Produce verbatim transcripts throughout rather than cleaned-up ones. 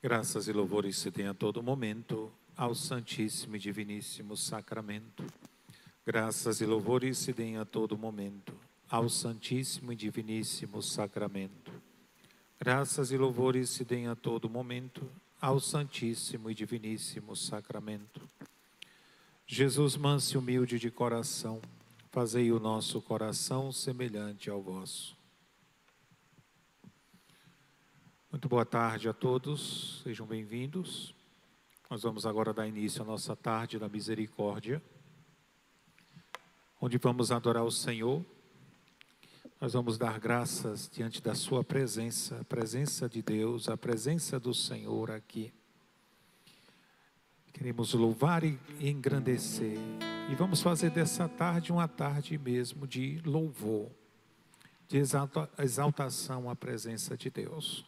Graças e louvores se tem a todo momento ao Santíssimo e Diviníssimo Sacramento. Graças e louvores se deem a todo momento ao Santíssimo e Diviníssimo Sacramento. Graças e louvores se deem a todo momento ao Santíssimo e Diviníssimo Sacramento. Jesus manso e humilde de coração, fazei o nosso coração semelhante ao vosso. Muito boa tarde a todos, sejam bem-vindos. Nós vamos agora dar início à nossa tarde da misericórdia, onde vamos adorar o Senhor. Nós vamos dar graças diante da sua presença, a presença de Deus, a presença do Senhor aqui. Queremos louvar e engrandecer. E vamos fazer dessa tarde uma tarde mesmo de louvor, de exalta, exaltação à presença de Deus.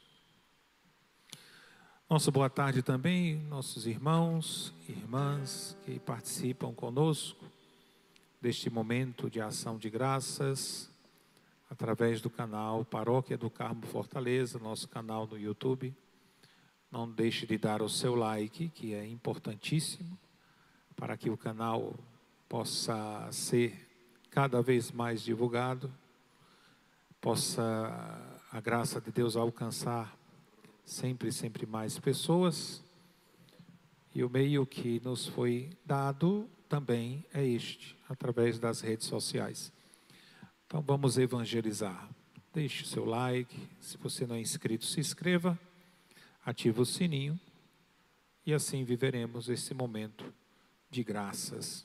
Nossa boa tarde também, nossos irmãos e irmãs que participam conosco deste momento de ação de graças, através do canal Paróquia do Carmo Fortaleza, nosso canal no YouTube. Não deixe de dar o seu like, que é importantíssimo, para que o canal possa ser cada vez mais divulgado, possa a graça de Deus alcançar sempre, sempre mais pessoas. E o meio que nos foi dado também é este, através das redes sociais. Então vamos evangelizar. Deixe o seu like, se você não é inscrito, se inscreva, ative o sininho e assim viveremos esse momento de graças.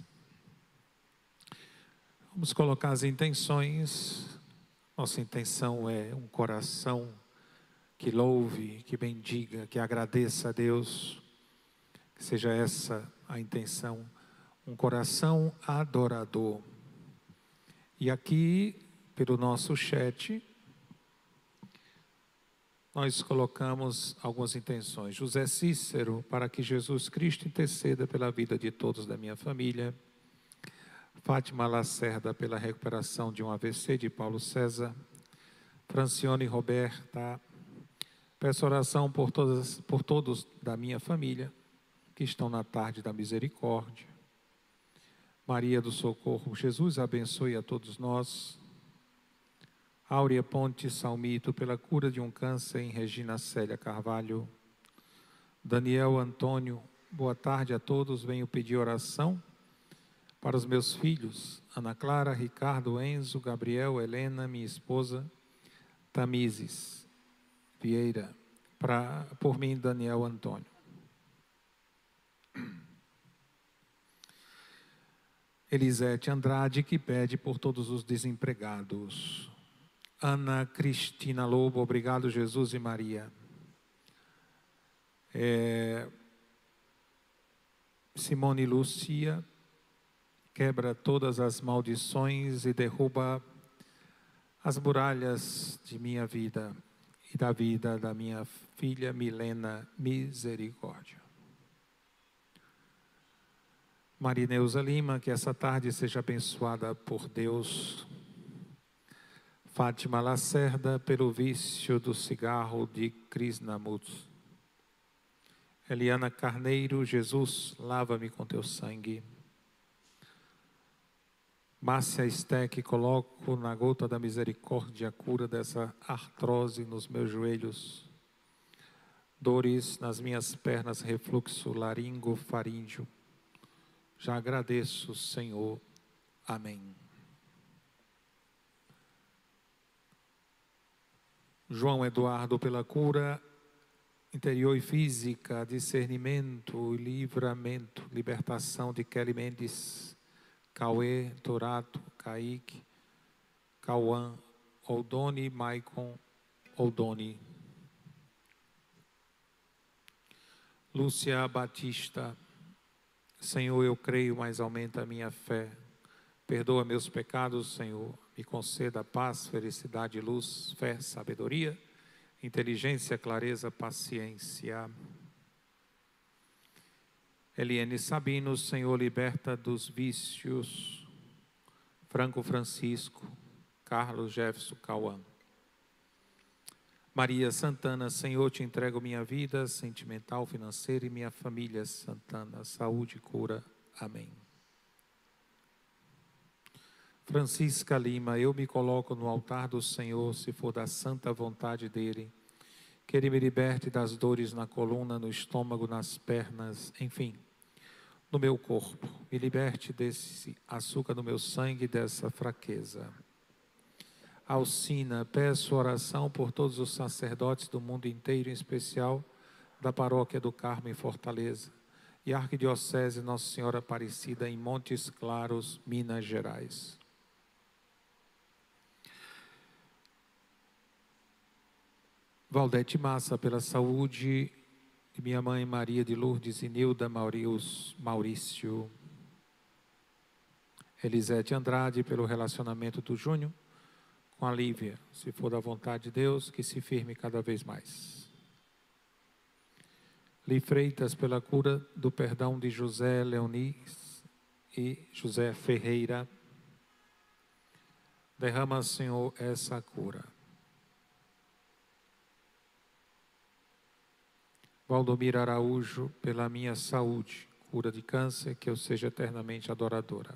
Vamos colocar as intenções. Nossa intenção é um coração que louve, que bendiga, que agradeça a Deus. Que seja essa a intenção, um coração adorador. E aqui, pelo nosso chat, nós colocamos algumas intenções. José Cícero, para que Jesus Cristo interceda pela vida de todos da minha família. Fátima Lacerda, pela recuperação de um A V C de Paulo César. Francione Roberta, peço oração por, todas, por todos da minha família que estão na tarde da misericórdia. Maria do Socorro, Jesus abençoe a todos nós. Áurea Ponte Salmito, pela cura de um câncer em Regina Célia Carvalho. Daniel Antônio, boa tarde a todos, venho pedir oração para os meus filhos, Ana Clara, Ricardo, Enzo, Gabriel, Helena, minha esposa, Tamizes Vieira, pra, por mim, Daniel Antônio. Elisete Andrade, que pede por todos os desempregados. Ana Cristina Lobo, obrigado Jesus e Maria. É, Simone Lúcia, quebra todas as maldições e derruba as muralhas de minha vida e da vida da minha filha Milena, misericórdia. Marineuza Lima, que essa tarde seja abençoada por Deus. Fátima Lacerda, pelo vício do cigarro de Krishnamurti. Eliana Carneiro, Jesus, lava-me com teu sangue. Márcia Steck, coloco na gota da misericórdia a cura dessa artrose nos meus joelhos. Dores nas minhas pernas, refluxo laringo-faríngeo. Já agradeço, Senhor. Amém. João Eduardo, pela cura interior e física, discernimento, livramento, libertação de Kelly Mendes, Cauê, Torato, Kaique, Cauã, Oldoni, Maicon, Oldoni. Lúcia Batista, Senhor, eu creio, mas aumenta a minha fé. Perdoa meus pecados, Senhor. Me conceda paz, felicidade, luz, fé, sabedoria, inteligência, clareza, paciência. Eliane Sabino, Senhor, liberta dos vícios. Franco Francisco, Carlos Jefferson Cauã. Maria Santana, Senhor, te entrego minha vida sentimental, financeira e minha família. Santana, saúde e cura. Amém. Francisca Lima, eu me coloco no altar do Senhor, se for da santa vontade dEle, que Ele me liberte das dores na coluna, no estômago, nas pernas, enfim, no meu corpo. Me liberte desse açúcar no meu sangue, dessa fraqueza. Alcina, peço oração por todos os sacerdotes do mundo inteiro, em especial da Paróquia do Carmo em Fortaleza e Arquidiocese Nossa Senhora Aparecida em Montes Claros, Minas Gerais. Valdete Massa, pela saúde de minha mãe Maria de Lourdes e Nilda Maurício. Elisete Andrade, pelo relacionamento do Júnior com a Lívia, se for da vontade de Deus, que se firme cada vez mais. Li Freitas, pela cura do perdão de José Leonis e José Ferreira. Derrama, Senhor, essa cura. Valdomiro Araújo, pela minha saúde, cura de câncer, que eu seja eternamente adoradora.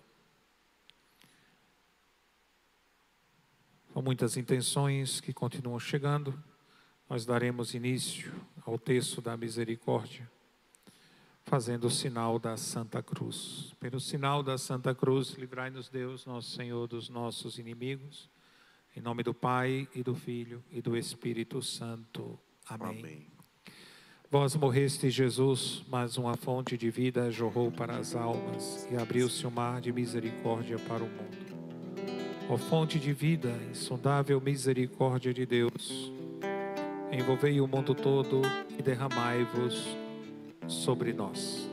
São muitas intenções que continuam chegando. Nós daremos início ao texto da misericórdia, fazendo o sinal da Santa Cruz. Pelo sinal da Santa Cruz, livrai-nos Deus, nosso Senhor, dos nossos inimigos. Em nome do Pai, e do Filho, e do Espírito Santo. Amém. Amém. Vós morreste, Jesus, mas uma fonte de vida jorrou para as almas, e abriu-se um mar de misericórdia para o mundo. Ó fonte de vida, insondável misericórdia de Deus, envolvei o mundo todo e derramai-vos sobre nós.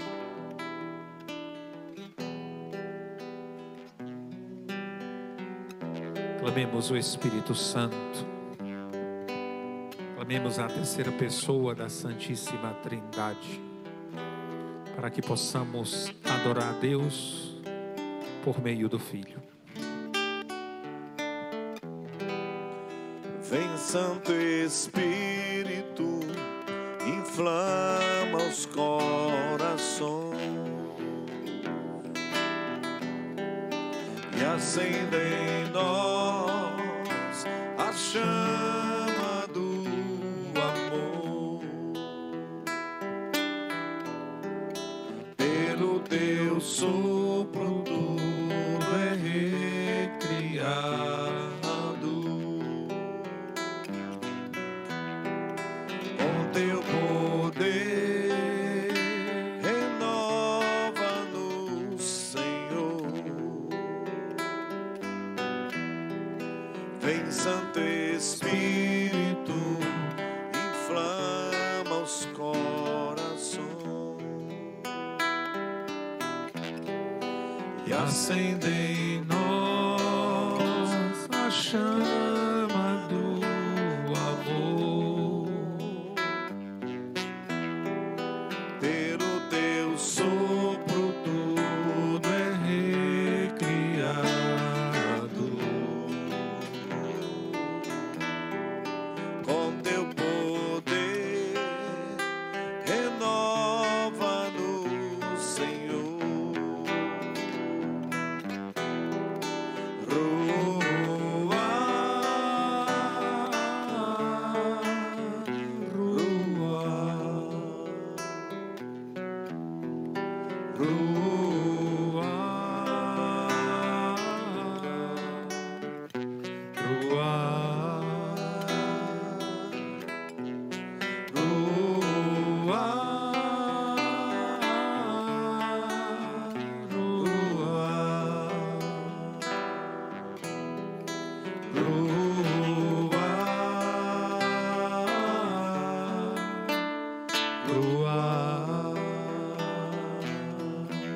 Clamemos o Espírito Santo, clamemos a terceira pessoa da Santíssima Trindade, para que possamos adorar a Deus por meio do Filho. Vem, Santo Espírito, inflama os corações e acende em nós a chama do amor. Pelo teu sopro tudo é recriado. Teu poder renova-nos, Senhor. Vem, Santo Espírito, inflama os corações e acende em nós a chama do amor. Pelo teu sopro tudo é recriado. Com teu poder renova-nos, Senhor. Rua, rua. Rua, rua, rua, rua, rua.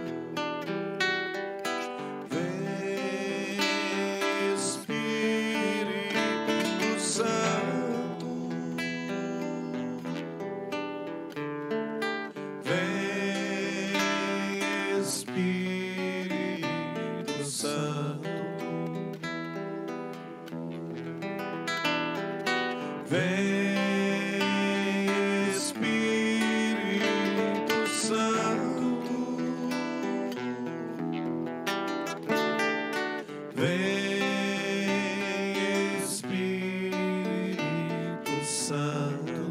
Vem Espírito Santo, vem Espírito Santo,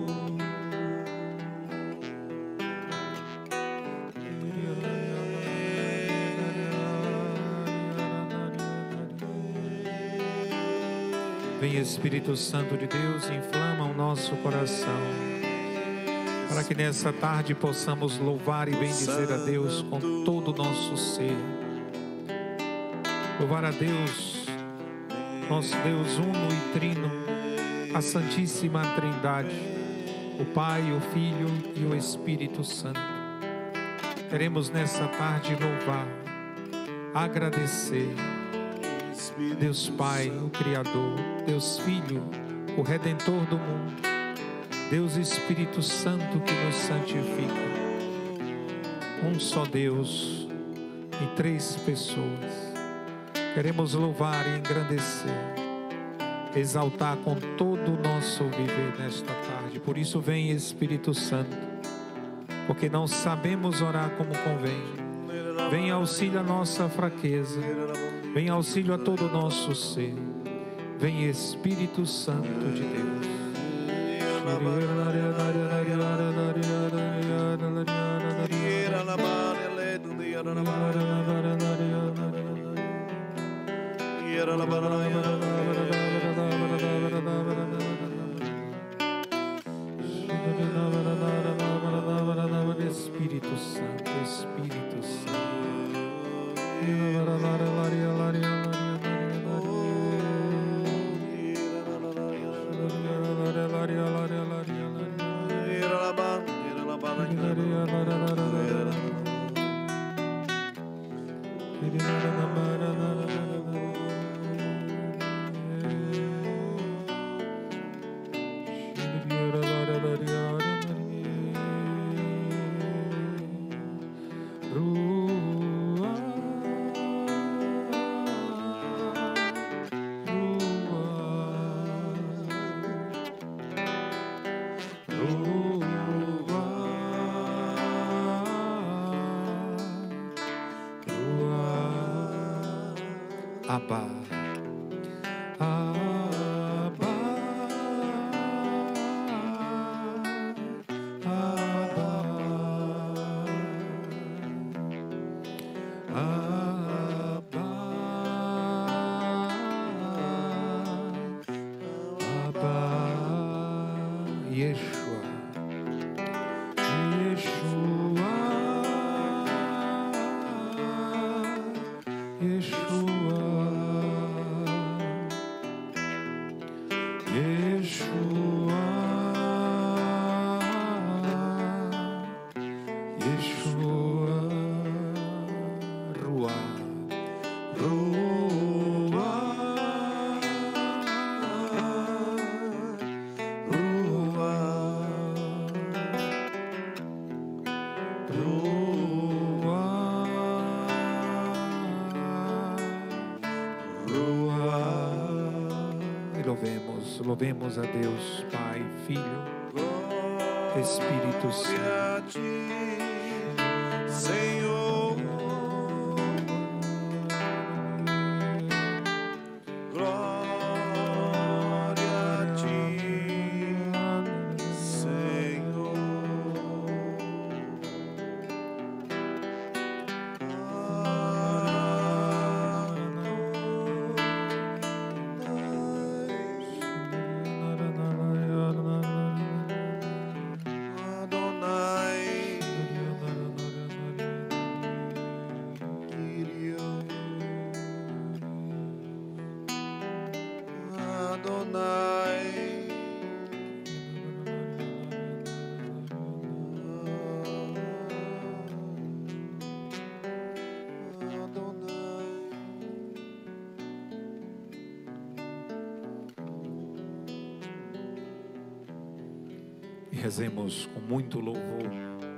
vem Espírito Santo de Deus, inflama o nosso coração, para que nessa tarde possamos louvar e bendizer a Deus com todo o nosso ser. Louvar a Deus, nosso Deus uno e trino, a Santíssima Trindade, o Pai, o Filho e o Espírito Santo. Queremos nessa tarde louvar, agradecer Deus Pai, o Criador, Deus Filho, o Redentor do mundo, Deus Espírito Santo que nos santifica. Um só Deus em três pessoas. Queremos louvar e engrandecer, exaltar com todo o nosso viver nesta tarde. Por isso vem Espírito Santo, porque não sabemos orar como convém. Vem auxílio à nossa fraqueza, vem auxílio a todo o nosso ser. Vem Espírito Santo de Deus. Espírito Santo, Espírito Santo. Abba, Abba, Abba, Abba, Abba, Yeshua, Yeshua, Yeshua. Yeshua, Yeshua, Ruah, Ruah, Louvemos, louvemos a Deus, Pai, Filho, Espírito Santo. Senhor, glória a ti, Senhor. E rezemos com muito louvor.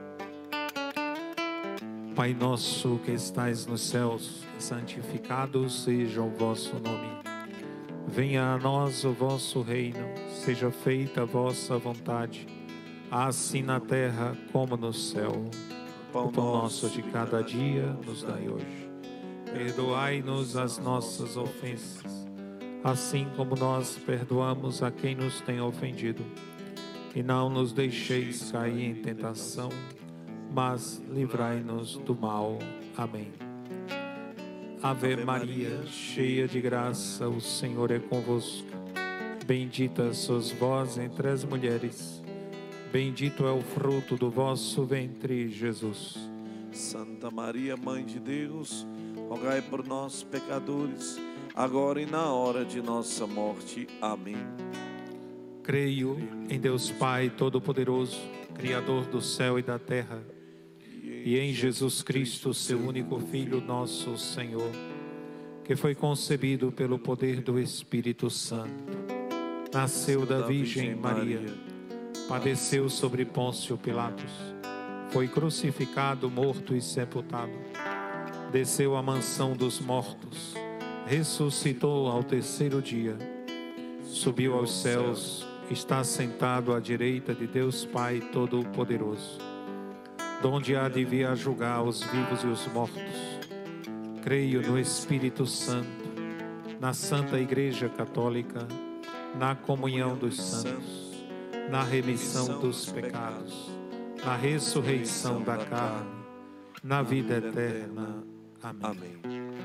Pai nosso que estais nos céus, santificado seja o vosso nome. Venha a nós o vosso reino, seja feita a vossa vontade, assim na terra como no céu. O pão nosso de cada dia nos dai hoje. Perdoai-nos as nossas ofensas, assim como nós perdoamos a quem nos tem ofendido. E não nos deixeis cair em tentação, mas livrai-nos do mal. Amém. Ave Maria, cheia de graça, o Senhor é convosco. Bendita sois vós entre as mulheres. Bendito é o fruto do vosso ventre, Jesus. Santa Maria, Mãe de Deus, rogai por nós, pecadores, agora e na hora de nossa morte. Amém. Creio em Deus Pai Todo-Poderoso, Criador do céu e da terra, e em Jesus Cristo, seu único Filho, nosso Senhor, que foi concebido pelo poder do Espírito Santo, nasceu da Virgem Maria, padeceu sobre Pôncio Pilatos, foi crucificado, morto e sepultado, desceu à mansão dos mortos, ressuscitou ao terceiro dia, subiu aos céus, está sentado à direita de Deus Pai Todo-Poderoso, donde há de vir a julgar os vivos e os mortos. Creio no Espírito Santo, na Santa Igreja Católica, na comunhão dos santos, na remissão dos pecados, na ressurreição da carne, na vida eterna. Amém.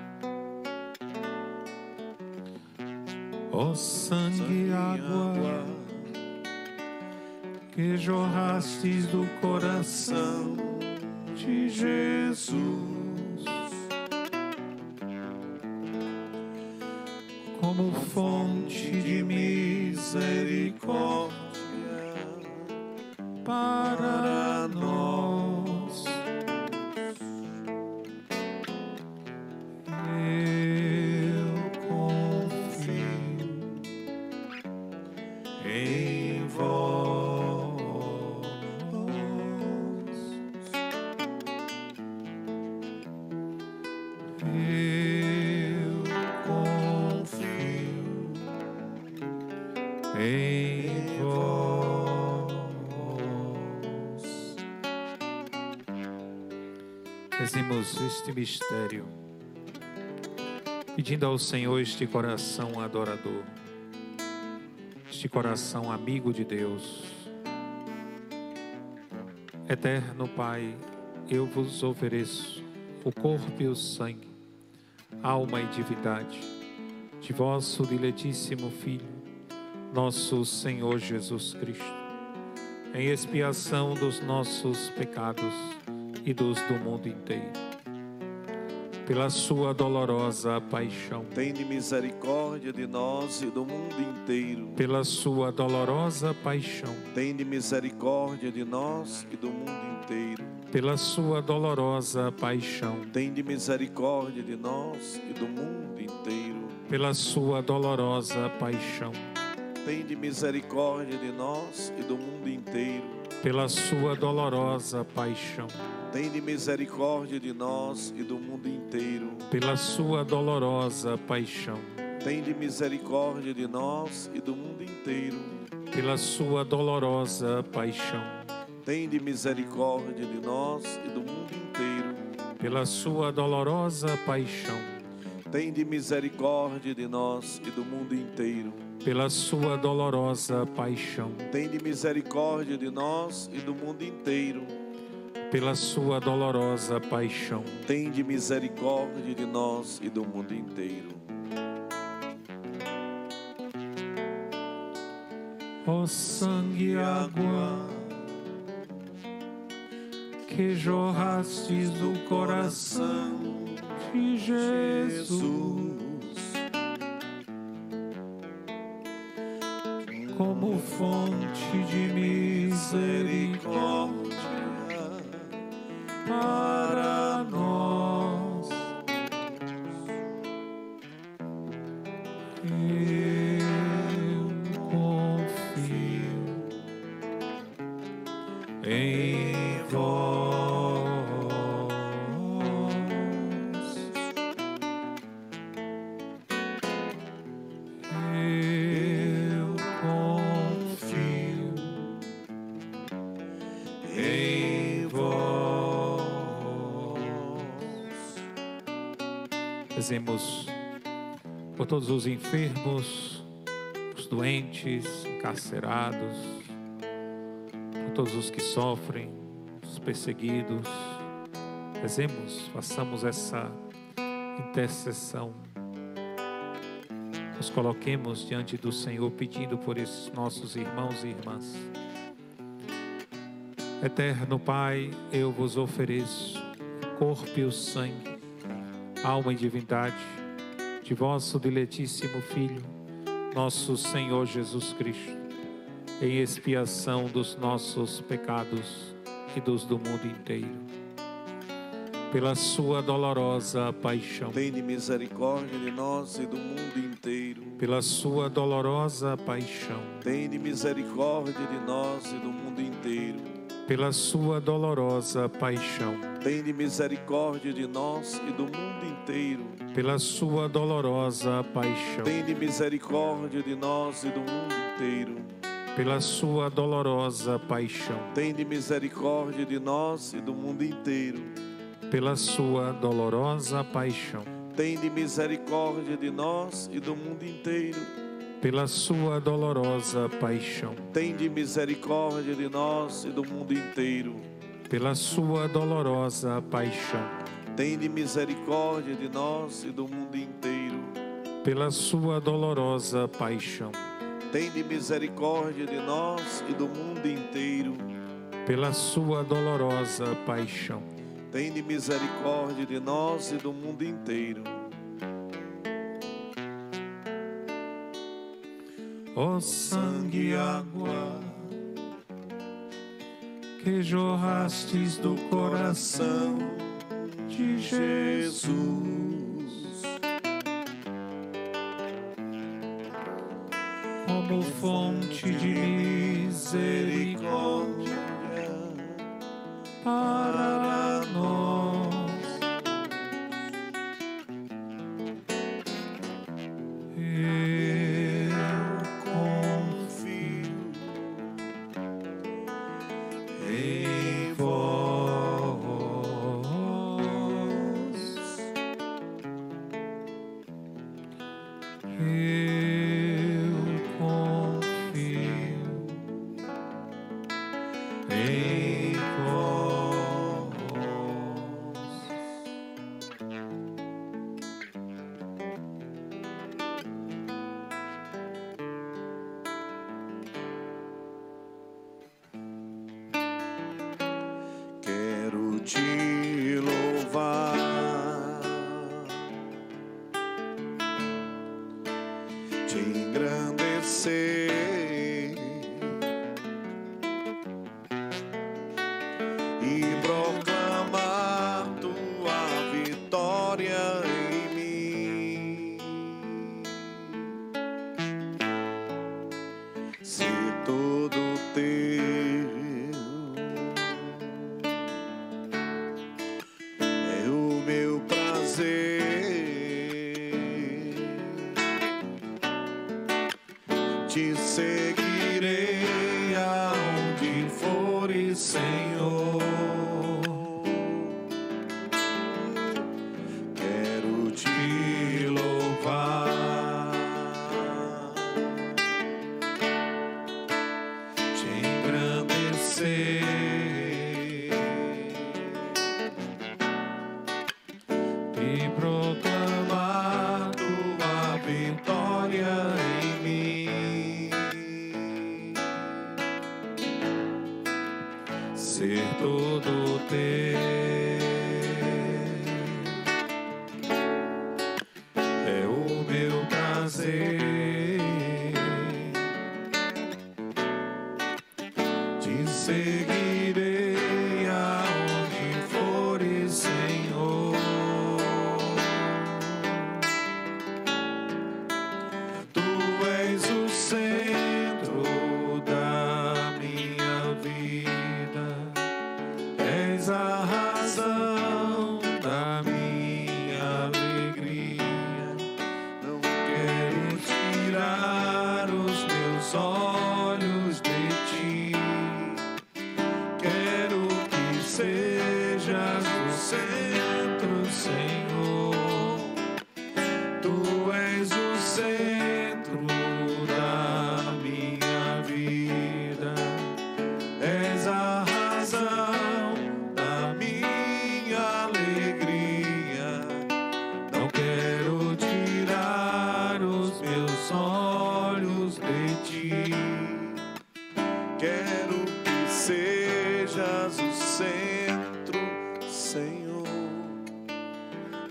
Ó sangue e água que jorrastes do coração de Jesus, como fonte de misericórdia para nós, eu confio em vós. Eu confio em vós. Rezemos este mistério, pedindo ao Senhor este coração adorador, este coração amigo de Deus. Eterno Pai, eu vos ofereço o corpo e o sangue, alma e divindade de vosso diletíssimo Filho, nosso Senhor Jesus Cristo, em expiação dos nossos pecados e dos do mundo inteiro. Pela sua dolorosa paixão, Tende misericórdia de nós e do mundo inteiro. pela sua dolorosa paixão, Tende misericórdia de nós e do mundo inteiro. pela sua dolorosa paixão, Tende misericórdia de nós e do mundo inteiro. pela sua dolorosa paixão, Tende misericórdia de nós e do mundo inteiro. pela sua dolorosa paixão, Tende misericórdia de nós e do mundo inteiro. pela sua dolorosa paixão, Tende misericórdia de nós e do mundo inteiro. pela sua dolorosa paixão, Tende misericórdia de nós e do mundo inteiro. pela sua dolorosa paixão, Tende misericórdia de nós e do mundo inteiro. pela sua dolorosa paixão, Tende misericórdia de nós e do mundo inteiro. pela sua dolorosa paixão, Tende misericórdia de nós e do mundo inteiro. ó sangue e água que jorrastes do coração de Jesus, como fonte de misericórdia para nós, eu confio em vós. Rezemos por todos os enfermos, os doentes, encarcerados, por todos os que sofrem, os perseguidos. Rezemos, façamos essa intercessão. Nos coloquemos diante do Senhor pedindo por esses nossos irmãos e irmãs. Eterno Pai, eu vos ofereço o corpo e o sangue, alma e divindade de vosso diletíssimo Filho, nosso Senhor Jesus Cristo, em expiação dos nossos pecados e dos do mundo inteiro. Pela sua dolorosa paixão, tende misericórdia de nós e do mundo inteiro. Pela sua dolorosa paixão, tende misericórdia de nós e do mundo inteiro. Pela sua dolorosa paixão, tende misericórdia de nós e do mundo inteiro. Pela sua dolorosa paixão, tende misericórdia de nós e do mundo inteiro. Pela sua dolorosa paixão, tende misericórdia de nós e do mundo inteiro. Pela sua dolorosa paixão, tende misericórdia de nós e do mundo inteiro. Pela sua dolorosa paixão, tende misericórdia de nós e do mundo inteiro. Pela sua dolorosa paixão, tende misericórdia de nós e do mundo inteiro. Pela sua dolorosa paixão, tende misericórdia de nós e do mundo inteiro. Pela sua dolorosa paixão, tende misericórdia de nós e do mundo inteiro. Ó sangue e água que jorrastes do coração de Jesus, como fonte de misericórdia para nós, eu confio em vós, eu confio em vós. Quero te louvar, te engrandecer e proclamar tua vitória em mim. Se todo teu é o meu prazer, te seguirei aonde fores, Senhor. Quero te louvar, te engrandecer e proclamar tua vitória em mim. Ser todo teu é o meu prazer, te seguirei aonde fores, Senhor. Tu és o centro da minha vida, és a razão da minha alegria. Não quero tirar os meus olhos de ti, quero que sejas o centro, Senhor.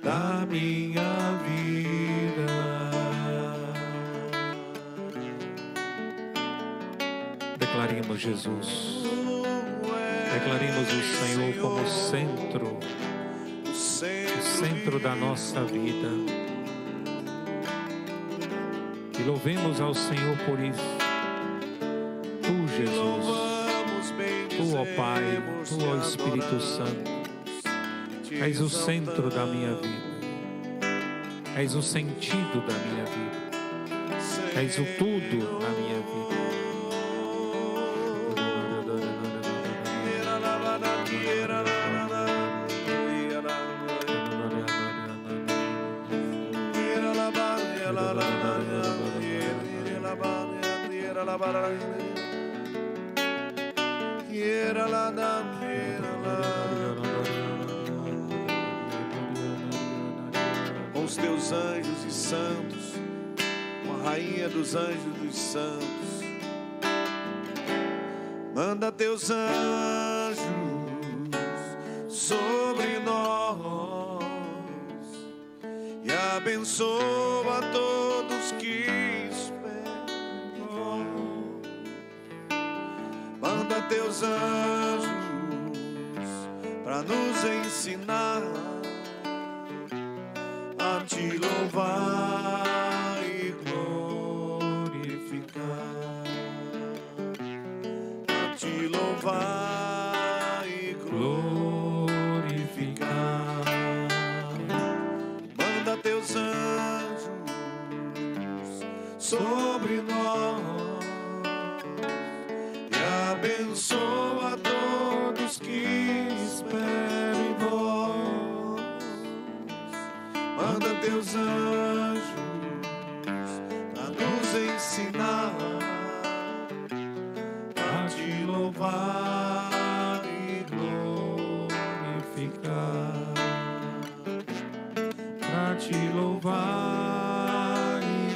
da minha vida. Declaremos Jesus. Declaremos o Senhor como centro, o centro da nossa vida. E louvemos ao Senhor por isso. Tu, Jesus, Tu, ó Pai, Tu, ó Espírito Santo, és o centro da minha vida. És o sentido da minha vida. És o tudo na minha vida. Com os teus anjos e santos, com a rainha dos anjos dos santos, manda teus anjos sobre nós e abençoa todos que esperam em vós. Manda teus anjos para nos ensinar a te louvar e glorificar, a te louvar e glorificar. Manda teus anjos sobre nós e abençoa todos que esperam em vós. Manda teus anjos a nos ensinar a te louvar e glorificar, Pra te louvar e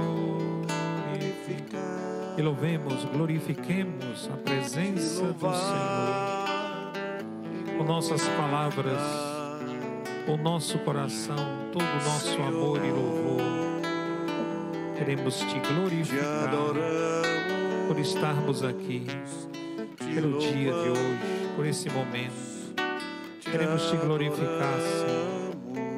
glorificar. E louvemos, glorifiquemos a presença do Senhor com nossas palavras, o nosso coração, todo o nosso amor e louvor. Queremos te glorificar por estarmos aqui, pelo dia de hoje, por esse momento. Queremos te glorificar, Senhor,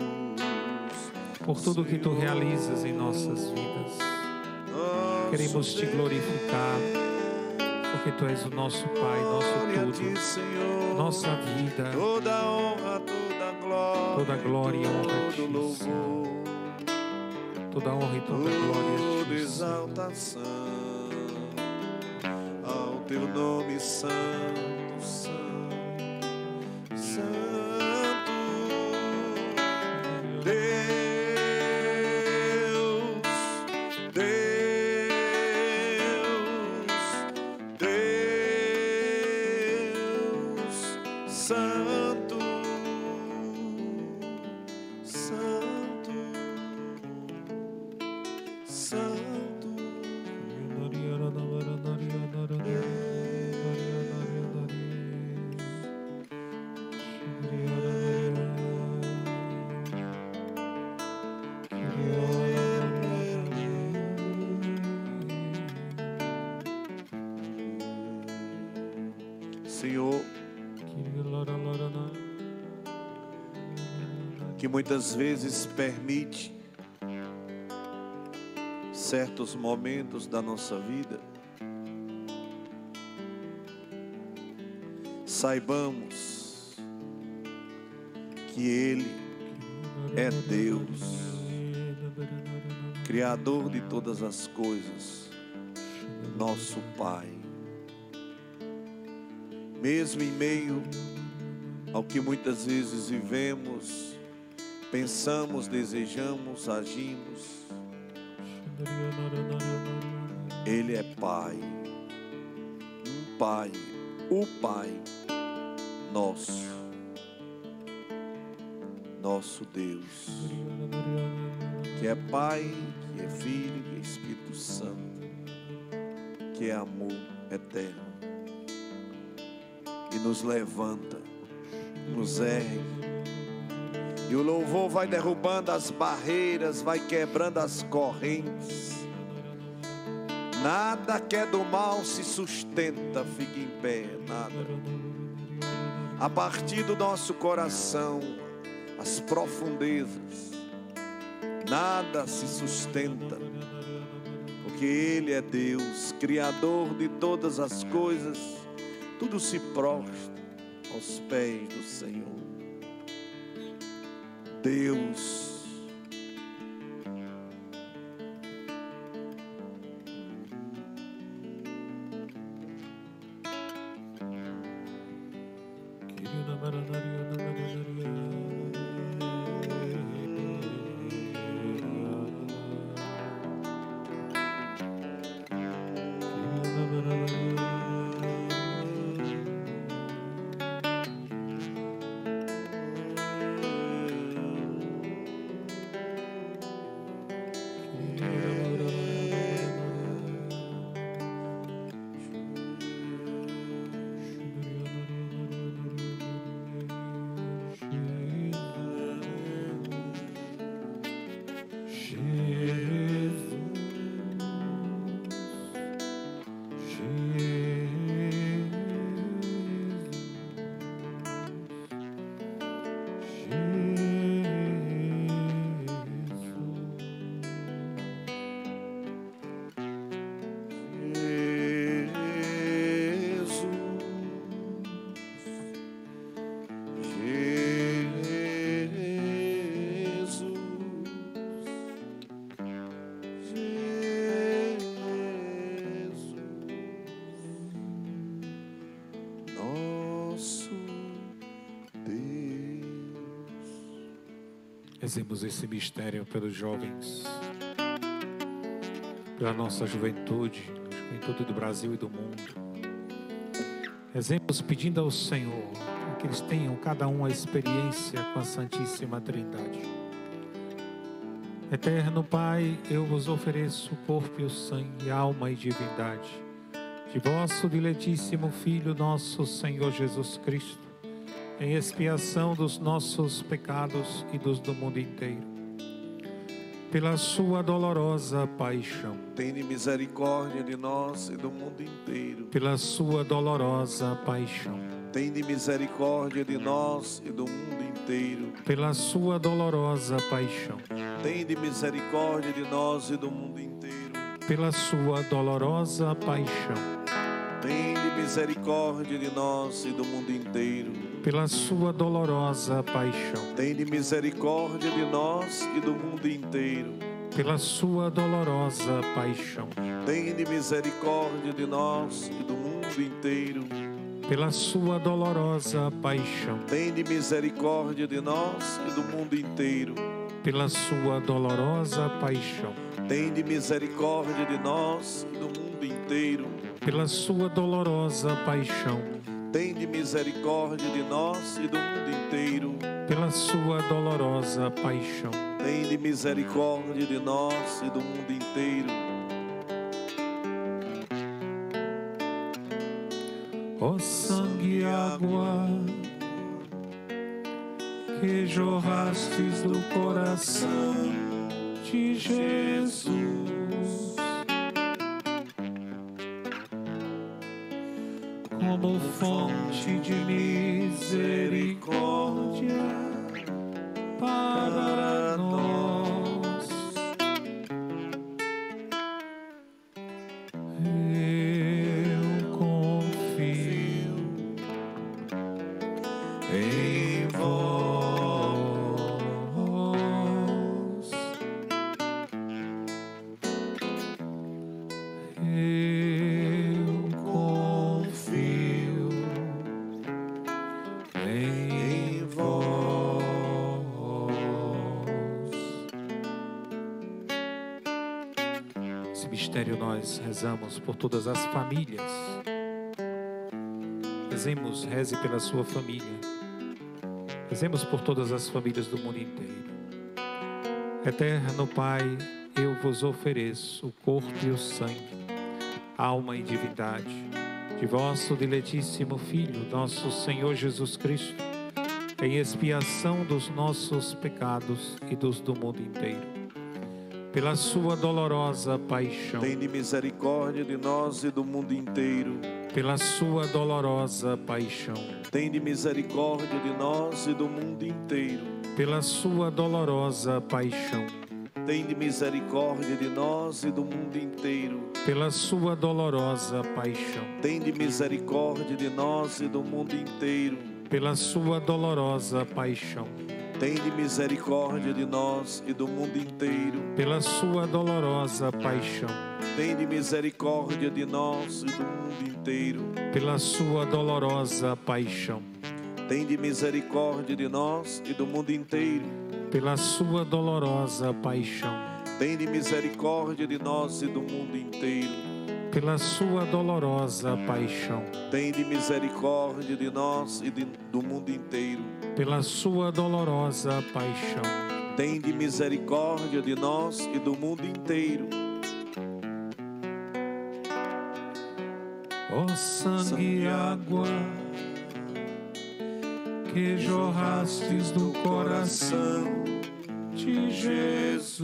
por tudo que tu realizas em nossas vidas. Queremos te glorificar, porque tu és o nosso Pai, nosso tudo, nossa vida. Toda honra, toda glória, Toda glória e honra a ti, Senhor. Toda honra e toda glória a toda ti, Senhor. exaltação ao teu nome santo, santo, santo. Deus, Deus, Deus, santo, santo, santo. Senhor, que muitas vezes permite certos momentos da nossa vida, saibamos que Ele é Deus, Criador de todas as coisas, nosso Pai. Mesmo em meio ao que muitas vezes vivemos, pensamos, desejamos, agimos, Ele é Pai, um Pai, o Pai nosso, nosso Deus, que é Pai, que é Filho, que é Espírito Santo, que é amor eterno, e nos levanta, nos ergue, E o louvor vai derrubando as barreiras, vai quebrando as correntes. Nada que é do mal se sustenta, fica em pé, nada. A partir do nosso coração, as profundezas, nada se sustenta, porque Ele é Deus, Criador de todas as coisas. Tudo se prostra aos pés do Senhor. Deus. Rezemos esse mistério pelos jovens, pela nossa juventude, juventude do Brasil e do mundo. Rezemos pedindo ao Senhor que eles tenham cada um a experiência com a Santíssima Trindade. Eterno Pai, eu vos ofereço o corpo e o sangue, alma e divindade de vosso diletíssimo Filho, nosso Senhor Jesus Cristo, em expiação dos nossos pecados e dos do mundo inteiro. Pela sua dolorosa paixão, tende misericórdia de nós e do mundo inteiro. Pela sua dolorosa paixão, tende misericórdia de nós e do mundo inteiro. Pela sua dolorosa paixão, tende misericórdia de nós e do mundo inteiro. Pela sua dolorosa paixão, tende misericórdia de nós e do mundo inteiro. Pela sua dolorosa paixão, tende misericórdia de nós e do mundo inteiro. Pela sua dolorosa paixão, tende misericórdia de nós e do mundo inteiro. Pela sua dolorosa paixão, tende misericórdia de nós e do mundo inteiro. Pela sua dolorosa paixão, tende misericórdia de nós e do mundo inteiro. Pela sua dolorosa paixão, tende misericórdia de nós e do mundo inteiro. Pela sua dolorosa paixão, tende misericórdia de nós e do mundo inteiro. Ó sangue e água que jorrastes do coração de Jesus, como fonte de misericórdia para nós, eu confio em vós, eu confio em vós. Esse mistério nós rezamos por todas as famílias. Rezemos, reze pela sua família. Rezemos por todas as famílias do mundo inteiro. Eterno Pai, eu vos ofereço o corpo e o sangue, alma e divindade de vosso diletíssimo Filho, nosso Senhor Jesus Cristo, em expiação dos nossos pecados e dos do mundo inteiro. Pela sua dolorosa paixão, tende misericórdia de nós e do mundo inteiro. Pela sua dolorosa paixão, tende misericórdia de nós e do mundo inteiro. Pela sua dolorosa paixão, tende misericórdia de nós e do mundo inteiro. Pela sua dolorosa paixão, tende misericórdia de nós e do mundo inteiro. Pela sua dolorosa paixão, tende misericórdia de nós e do mundo inteiro. Pela sua dolorosa paixão, tende misericórdia de nós e do mundo inteiro. Pela sua dolorosa paixão, tende misericórdia de nós e do mundo inteiro. Pela sua dolorosa paixão, tende misericórdia de nós e do mundo inteiro. Pela sua dolorosa paixão, tende misericórdia de nós e de, do mundo inteiro. Pela sua dolorosa paixão, tende misericórdia de nós e do mundo inteiro. Ó sangue e água que jorrastes do coração de Jesus,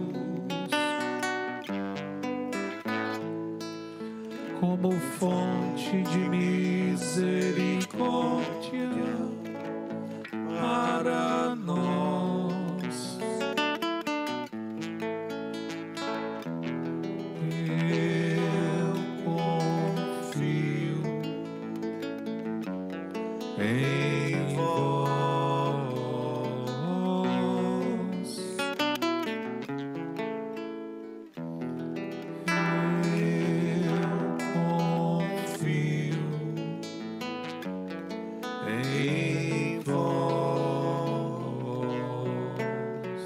como fonte de misericórdia para nós. Eu confio em vós. Eu confio em vós.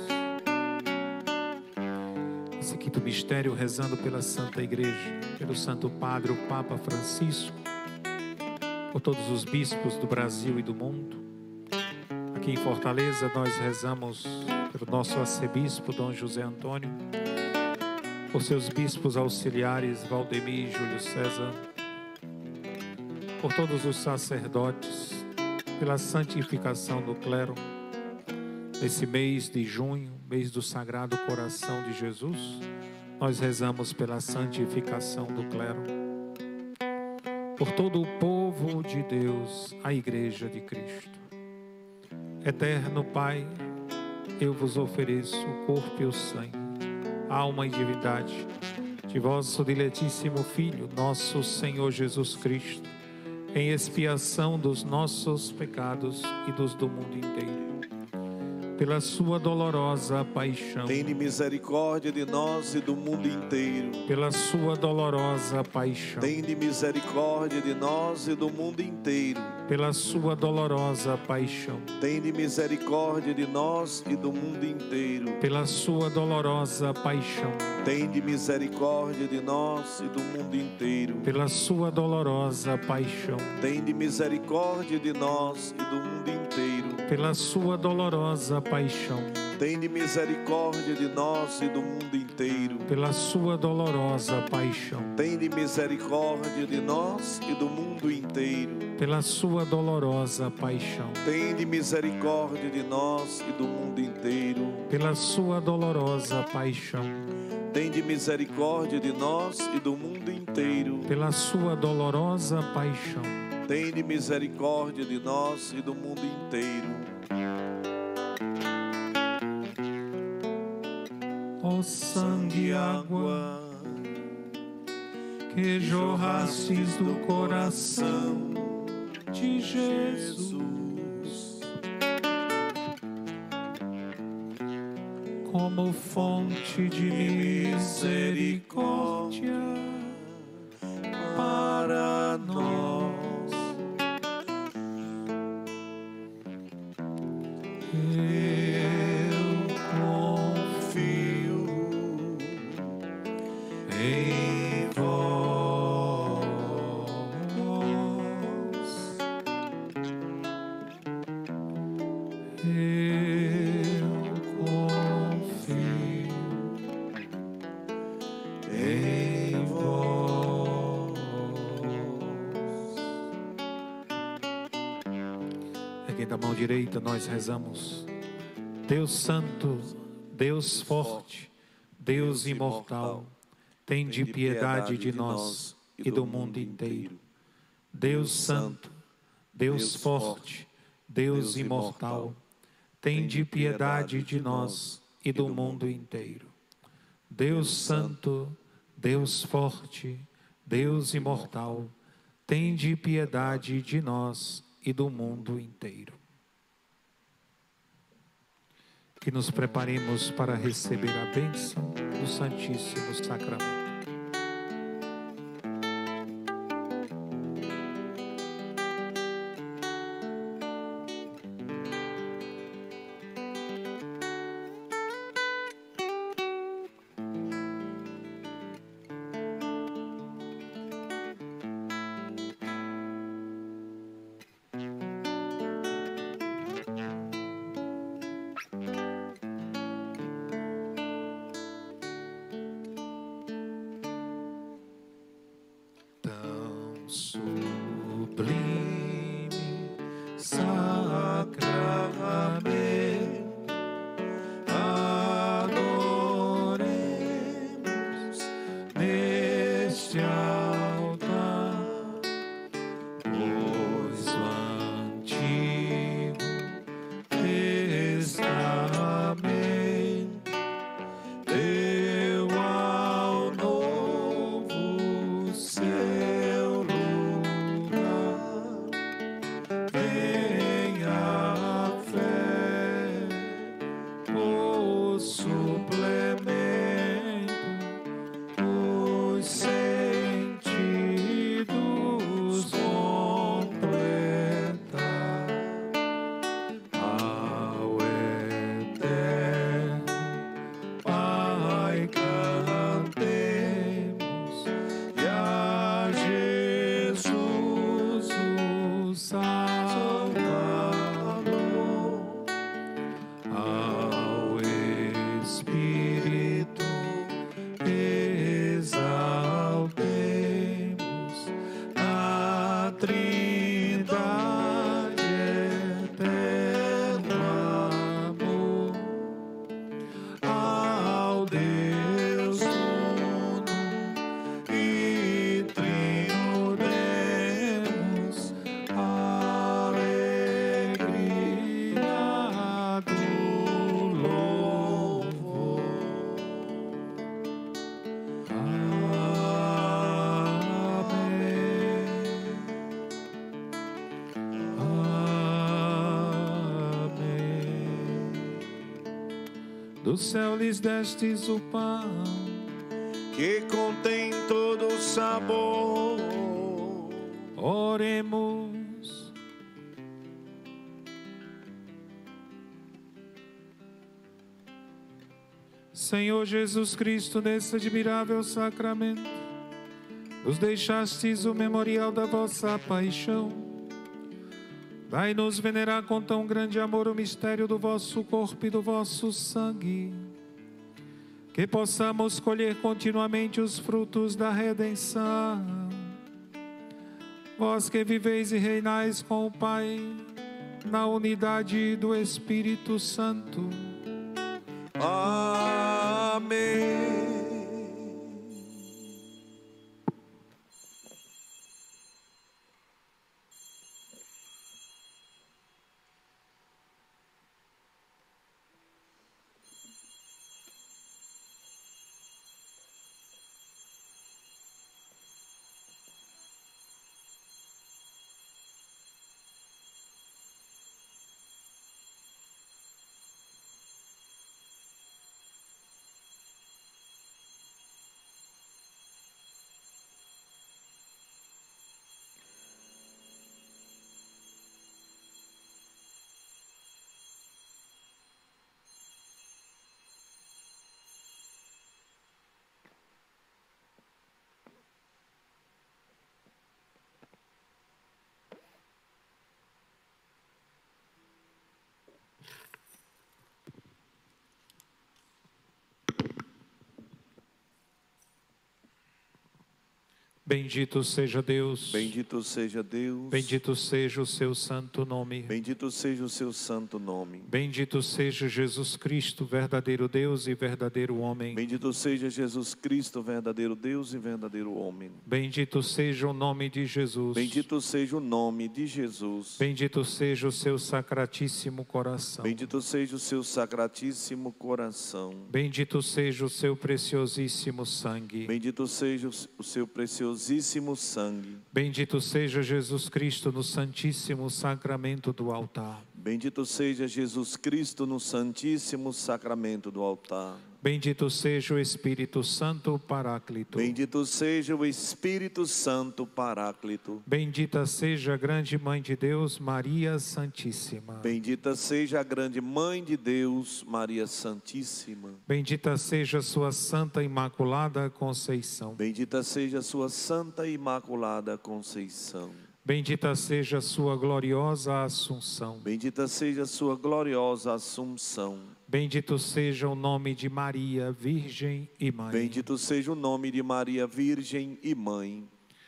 Esse quinto mistério, rezando pela Santa Igreja, pelo Santo Padre, o Papa Francisco, por todos os bispos do Brasil e do mundo. Aqui em Fortaleza nós rezamos pelo nosso arcebispo Dom José Antônio, por seus bispos auxiliares Valdemir e Júlio César, por todos os sacerdotes, pela santificação do clero. Nesse mês de junho, mês do Sagrado Coração de Jesus, nós rezamos pela santificação do clero, por todo o povo de Deus, a Igreja de Cristo. Eterno Pai, eu vos ofereço o corpo e o sangue, alma e divindade de vosso diletíssimo Filho, nosso Senhor Jesus Cristo, em expiação dos nossos pecados e dos do mundo inteiro. Pela sua dolorosa paixão, tende misericórdia de nós e do mundo inteiro. Pela sua dolorosa paixão, tende misericórdia de nós e do mundo inteiro. Pela sua dolorosa paixão, tende misericórdia de nós e do mundo inteiro. Pela sua dolorosa paixão, tende misericórdia de nós e do mundo inteiro. Pela sua dolorosa paixão, tende misericórdia de nós e do mundo inteiro. Pela sua dolorosa paixão, tende misericórdia de nós e do mundo inteiro. Pela sua dolorosa paixão, tende misericórdia de nós e do mundo inteiro. Pela sua dolorosa paixão, tende misericórdia de nós e do mundo inteiro. Pela sua dolorosa paixão, tende misericórdia de nós e do mundo inteiro. Pela sua dolorosa paixão, tende misericórdia de nós e do mundo inteiro. Ó sangue e água que jorrastes do coração de Jesus, como fonte de misericórdia para nós. Eu confio em vós. Eu confio em vós. mão direita nós rezamos: Deus Santo, Deus Forte, Deus Imortal, tende piedade de nós e do mundo inteiro. Deus Santo, Deus Forte, Deus Imortal, tende piedade de nós e do mundo inteiro. Deus Santo, Deus Forte, Deus Imortal, tende piedade de nós e do mundo inteiro. Que nos preparemos para receber a bênção do Santíssimo Sacramento. Do céu lhes destes o pão, que contém todo o sabor. Oremos. Senhor Jesus Cristo, nesse admirável sacramento, nos deixastes o memorial da vossa paixão. Dai-nos venerar com tão grande amor o mistério do vosso corpo e do vosso sangue, que possamos colher continuamente os frutos da redenção. Vós que viveis e reinais com o Pai, na unidade do Espírito Santo. Amém. Bendito seja Deus. Bendito seja Deus. Bendito seja o seu santo nome. Bendito seja o seu santo nome. Bendito seja Jesus Cristo, verdadeiro Deus e verdadeiro homem. Bendito seja Jesus Cristo, verdadeiro Deus e verdadeiro homem. Bendito seja o nome de Jesus. Bendito seja o nome de Jesus. Bendito seja o seu sacratíssimo coração. Bendito seja o seu sacratíssimo coração. Bendito seja o seu preciosíssimo sangue. Bendito seja o seu preciosíssimo sangue. Bendito seja Jesus Cristo no santíssimo sacramento do altar. Bendito seja Jesus Cristo no santíssimo sacramento do altar. Bendito seja o Espírito Santo Paráclito. Bendito seja o Espírito Santo Paráclito. Bendita seja a grande Mãe de Deus, Maria Santíssima. Bendita seja a grande Mãe de Deus, Maria Santíssima. Bendita seja a sua Santa Imaculada Conceição. Bendita seja a sua Santa Imaculada Conceição. Bendita seja a sua gloriosa Assunção. Bendita seja a sua gloriosa Assunção. Bendito seja o nome de Maria, Virgem e Mãe. Bendito seja o nome de Maria, Virgem e Mãe.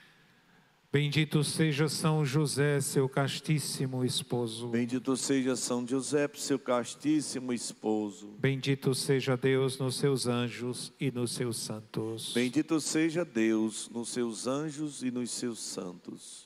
Bendito seja São José, seu castíssimo esposo. Bendito seja São José, seu castíssimo esposo. Bendito seja Deus nos seus anjos e nos seus santos. Bendito seja Deus nos seus anjos e nos seus santos.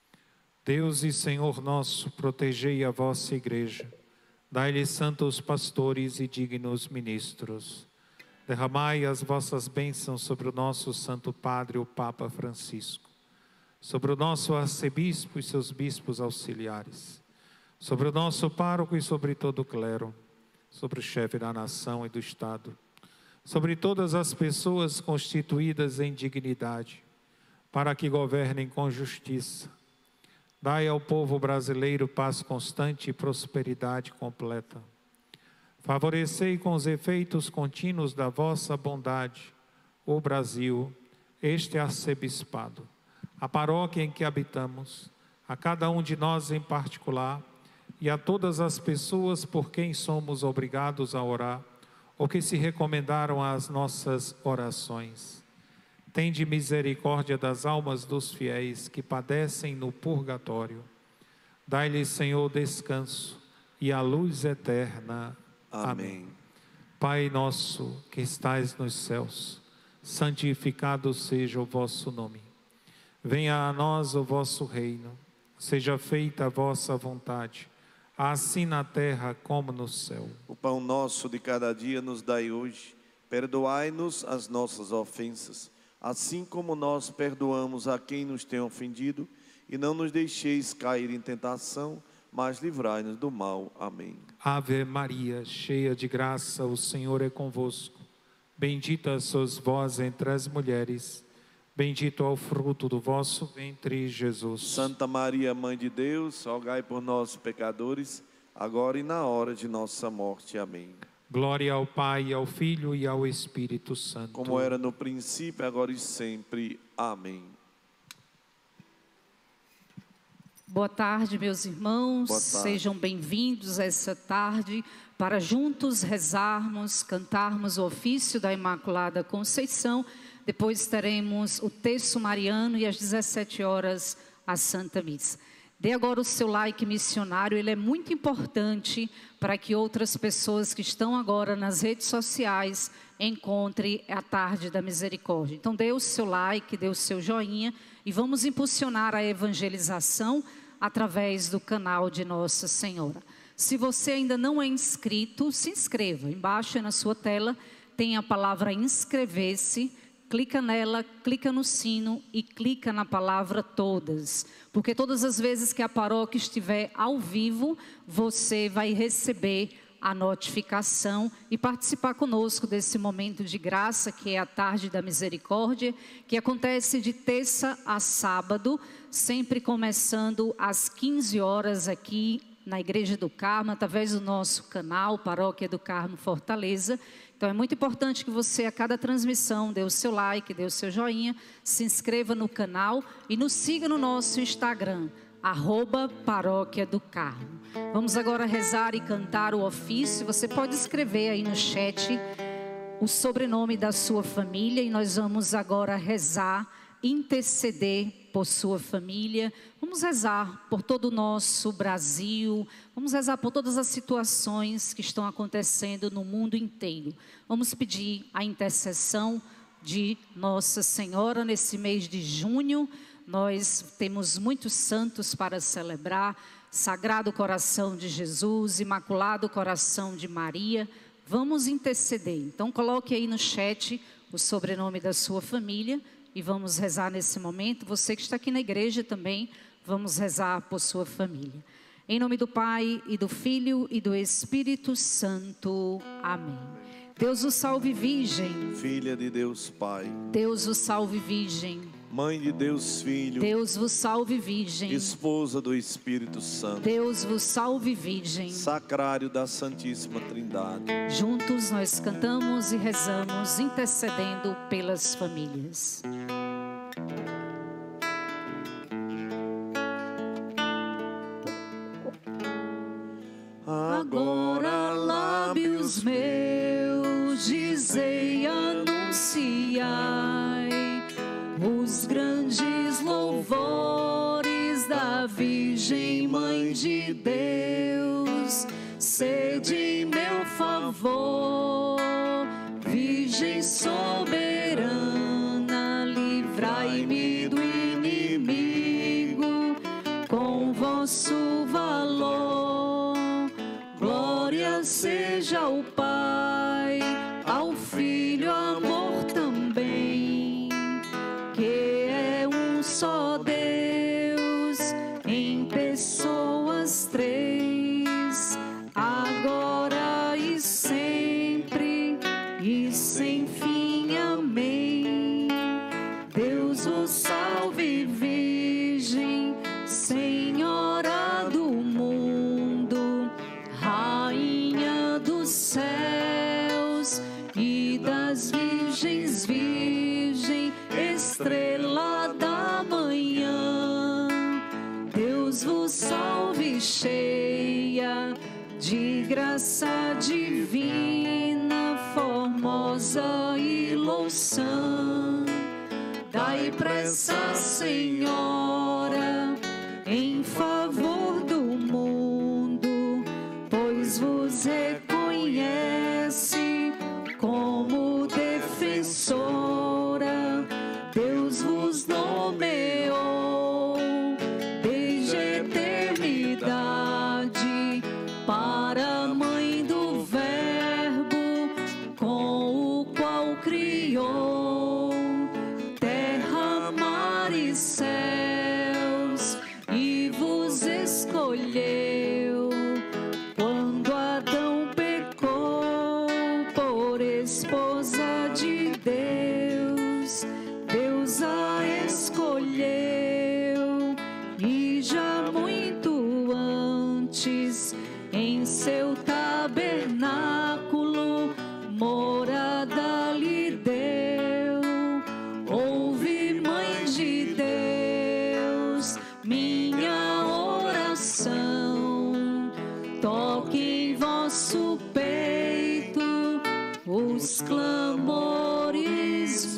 Deus e Senhor nosso, protegei a vossa igreja. Dai-lhe santos pastores e dignos ministros. Derramai as vossas bênçãos sobre o nosso Santo Padre, o Papa Francisco, sobre o nosso arcebispo e seus bispos auxiliares, sobre o nosso pároco e sobre todo o clero, sobre o chefe da nação e do Estado, sobre todas as pessoas constituídas em dignidade, para que governem com justiça. Dai ao povo brasileiro paz constante e prosperidade completa. Favorecei com os efeitos contínuos da vossa bondade o Brasil, este arcebispado, a paróquia em que habitamos, a cada um de nós em particular e a todas as pessoas por quem somos obrigados a orar ou que se recomendaram às nossas orações. Tende misericórdia das almas dos fiéis que padecem no purgatório. Dai-lhes, Senhor, descanso e a luz eterna. Amém. Amém. Pai nosso que estais nos céus, santificado seja o vosso nome. Venha a nós o vosso reino. Seja feita a vossa vontade, assim na terra como no céu. O pão nosso de cada dia nos dai hoje. Perdoai-nos as nossas ofensas, assim como nós perdoamos a quem nos tem ofendido, e não nos deixeis cair em tentação, mas livrai-nos do mal. Amém. Ave Maria, cheia de graça, o Senhor é convosco. Bendita sois vós entre as mulheres, bendito é o fruto do vosso ventre, Jesus. Santa Maria, Mãe de Deus, rogai por nós, pecadores, agora e na hora de nossa morte. Amém. Glória ao Pai, ao Filho e ao Espírito Santo. Como era no princípio, agora e sempre. Amém. Boa tarde, meus irmãos. Boa tarde. Sejam bem-vindos essa tarde para juntos rezarmos, cantarmos o ofício da Imaculada Conceição. Depois teremos o Terço Mariano e às dezessete horas a Santa Missa. Dê agora o seu like missionário, ele é muito importante para que outras pessoas que estão agora nas redes sociais encontrem a Tarde da Misericórdia. Então dê o seu like, dê o seu joinha e vamos impulsionar a evangelização através do canal de Nossa Senhora. Se você ainda não é inscrito, se inscreva. Embaixo na sua tela tem a palavra inscrever-se. Clica nela, clica no sino e clica na palavra todas. Porque todas as vezes que a paróquia estiver ao vivo, você vai receber a notificação e participar conosco desse momento de graça, que é a Tarde da Misericórdia, que acontece de terça a sábado, sempre começando às quinze horas aqui na Igreja do Carmo, através do nosso canal, Paróquia do Carmo Fortaleza. Então é muito importante que você, a cada transmissão, dê o seu like, dê o seu joinha, se inscreva no canal e nos siga no nosso Instagram, arroba Paróquia do Carmo. Vamos agora rezar e cantar o ofício. Você pode escrever aí no chat o sobrenome da sua família e nós vamos agora rezar interceder por sua família. Vamos rezar por todo o nosso Brasil. Vamos rezar por todas as situações que estão acontecendo no mundo inteiro. Vamos pedir a intercessão de Nossa Senhora nesse mês de junho. Nós temos muitos santos para celebrar. Sagrado Coração de Jesus, Imaculado Coração de Maria. Vamos interceder. Então coloque aí no chat o sobrenome da sua família e vamos rezar nesse momento. Você que está aqui na igreja também, vamos rezar por sua família. Em nome do Pai, e do Filho, e do Espírito Santo. Amém. Deus o salve, Virgem. Filha de Deus Pai. Deus o salve, Virgem. Mãe de Deus Filho. Deus vos salve, Virgem. Esposa do Espírito Santo. Deus vos salve, Virgem. Sacrário da Santíssima Trindade. Juntos nós cantamos e rezamos, intercedendo pelas famílias. Agora lábios meus dizei, anunciai os grandes louvores da Virgem Mãe de Deus. Sede meu favor, Virgem soberana, livrai-me do inimigo com vosso valor. Glória seja ao Pai, ao Filho, amor também, que é um só Deus, em pessoas três, agora e sempre, e sem fim. Amém. Deus o salve, Virgem, Senhora do mundo, Rainha dos céus e das virgens, Virgem, estrela da manhã. Deus vos salve, cheia de graça divina, formosa e louçã. Dai pressa, Senhora, em favor do mundo, pois vos reconhece como defensora. Deus vos nomeou desde a eternidade para mãe do Verbo, com o qual criou terra, mar e céus, e vos escolheu quando Adão pecou por esposa de Deus. Deus a escolheu e já muito antes em seu tabernáculo morada lhe deu. Ouve, Mãe de Deus, minha oração, toque em vosso peito os clamores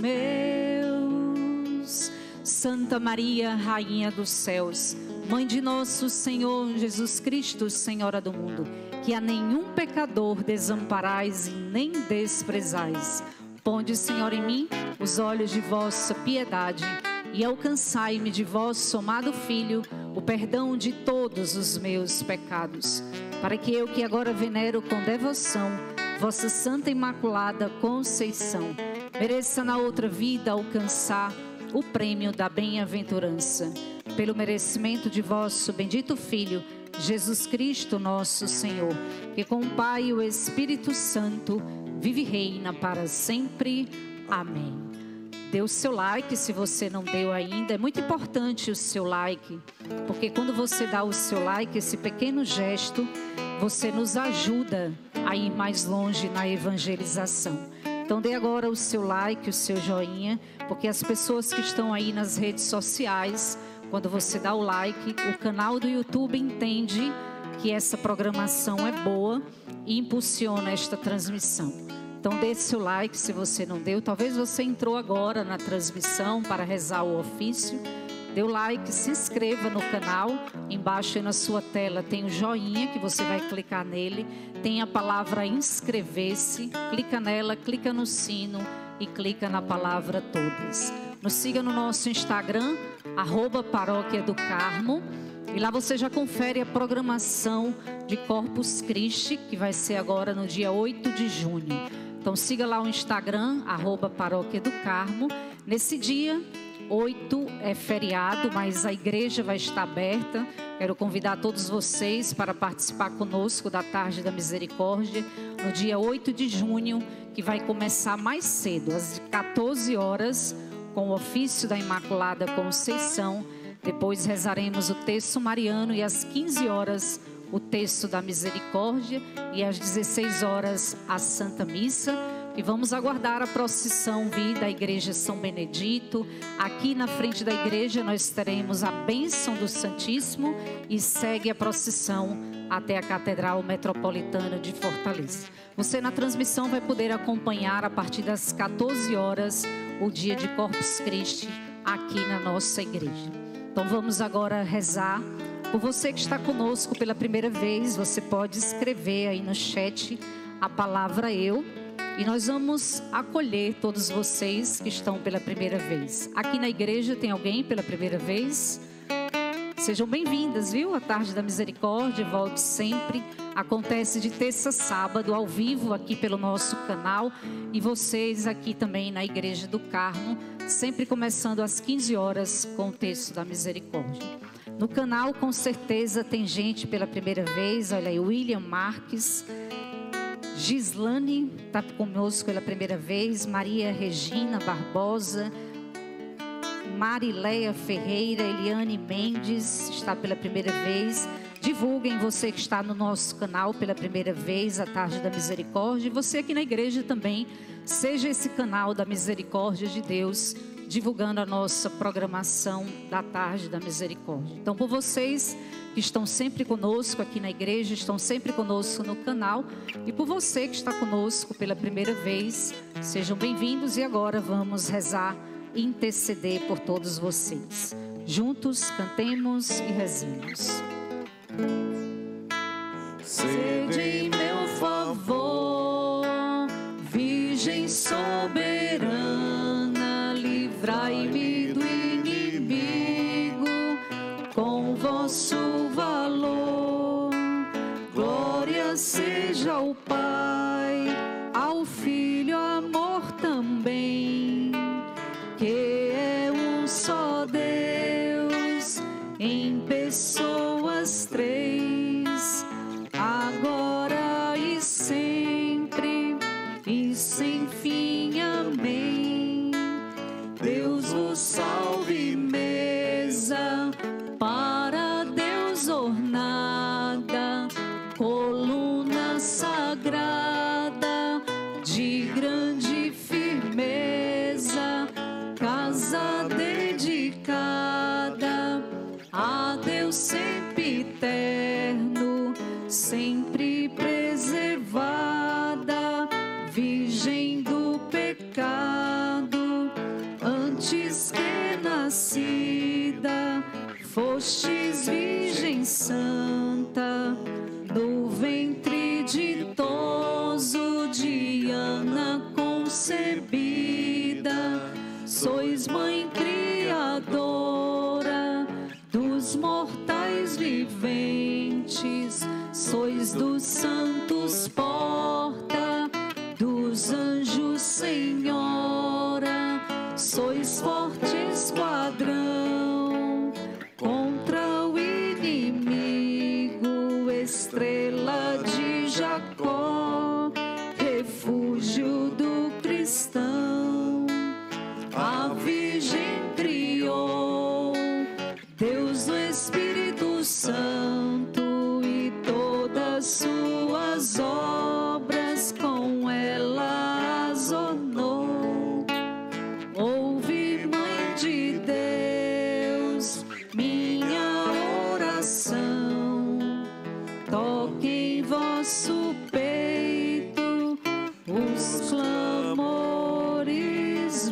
meus. Santa Maria, Rainha dos céus, Mãe de nosso Senhor Jesus Cristo, Senhora do mundo, que a nenhum pecador desamparais e nem desprezais. Ponde, Senhor, em mim os olhos de vossa piedade e alcançai-me de vosso amado Filho o perdão de todos os meus pecados, para que eu, que agora venero com devoção vossa Santa Imaculada Conceição, mereça na outra vida alcançar o prêmio da bem-aventurança. Pelo merecimento de vosso bendito Filho, Jesus Cristo, nosso Senhor, que com o Pai e o Espírito Santo vive e reina para sempre. Amém. Dê o seu like se você não deu ainda. É muito importante o seu like, porque quando você dá o seu like, esse pequeno gesto, você nos ajuda a ir mais longe na evangelização. Então dê agora o seu like, o seu joinha, porque as pessoas que estão aí nas redes sociais, quando você dá o like, o canal do YouTube entende que essa programação é boa e impulsiona esta transmissão. Então dê seu like se você não deu. Talvez você entrou agora na transmissão para rezar o ofício. Dê o like, se inscreva no canal. Embaixo aí na sua tela tem o joinha que você vai clicar nele. Tem a palavra inscrever-se. Clica nela, clica no sino e clica na palavra todas. Nos siga no nosso Instagram, arroba Paróquia do Carmo. E lá você já confere a programação de Corpus Christi, que vai ser agora no dia oito de junho. Então siga lá o Instagram, arroba Paróquia do Carmo. Nesse dia, oito é feriado, mas a igreja vai estar aberta. Quero convidar todos vocês para participar conosco da Tarde da Misericórdia, no dia oito de junho, que vai começar mais cedo, às quatorze horas, com o ofício da Imaculada Conceição. Depois rezaremos o texto mariano e às quinze horas o texto da Misericórdia e às dezesseis horas a Santa Missa. E vamos aguardar a procissão vir da Igreja São Benedito. Aqui na frente da igreja nós teremos a bênção do Santíssimo e segue a procissão até a Catedral Metropolitana de Fortaleza. Você na transmissão vai poder acompanhar a partir das quatorze horas o dia de Corpus Christi aqui na nossa igreja. Então vamos agora rezar. Por você que está conosco pela primeira vez, você pode escrever aí no chat a palavra eu. E nós vamos acolher todos vocês que estão pela primeira vez. Aqui na igreja tem alguém pela primeira vez? Sejam bem-vindas, viu? A Tarde da Misericórdia, volte sempre. Acontece de terça a sábado, ao vivo, aqui pelo nosso canal. E vocês aqui também na Igreja do Carmo, sempre começando às quinze horas com o texto da Misericórdia. No canal, com certeza, tem gente pela primeira vez. Olha aí, William Marques. Gislane está conosco pela primeira vez. Maria Regina Barbosa. Marileia Ferreira. Eliane Mendes está pela primeira vez. Divulguem, você que está no nosso canal pela primeira vez, a Tarde da Misericórdia. E você aqui na igreja também, seja esse canal da Misericórdia de Deus, divulgando a nossa programação da Tarde da Misericórdia. Então, por vocês que estão sempre conosco aqui na igreja, estão sempre conosco no canal, e por você que está conosco pela primeira vez, sejam bem-vindos. E agora vamos rezar e interceder por todos vocês. Juntos cantemos e rezemos. Sede em meu favor, Virgem soberana, livrai-me do inimigo com vosso valor. Glória seja ao Pai, ao Filho, amor também, que é um só Deus, em pessoas três, agora e sempre, e sem fim, amém. Deus vos salve, mesa para Deus ornada, coluna sagrada de grande firmeza, casa dedicada a Deus sempre eterno, sempre preservada, virgem do pecado, antes que nascida, fostes virgem santa, no ventre ditoso de Ana concebida, sois mãe criadora dos mortais viventes, sois dos santos porta, dos anjos senhora, sois forte esquadrão contra o inimigo, estrela de Jacó, refúgio do cristão. A Virgem criou Deus do Espírito Santo, e todas suas obras com ela as honorou. os clamores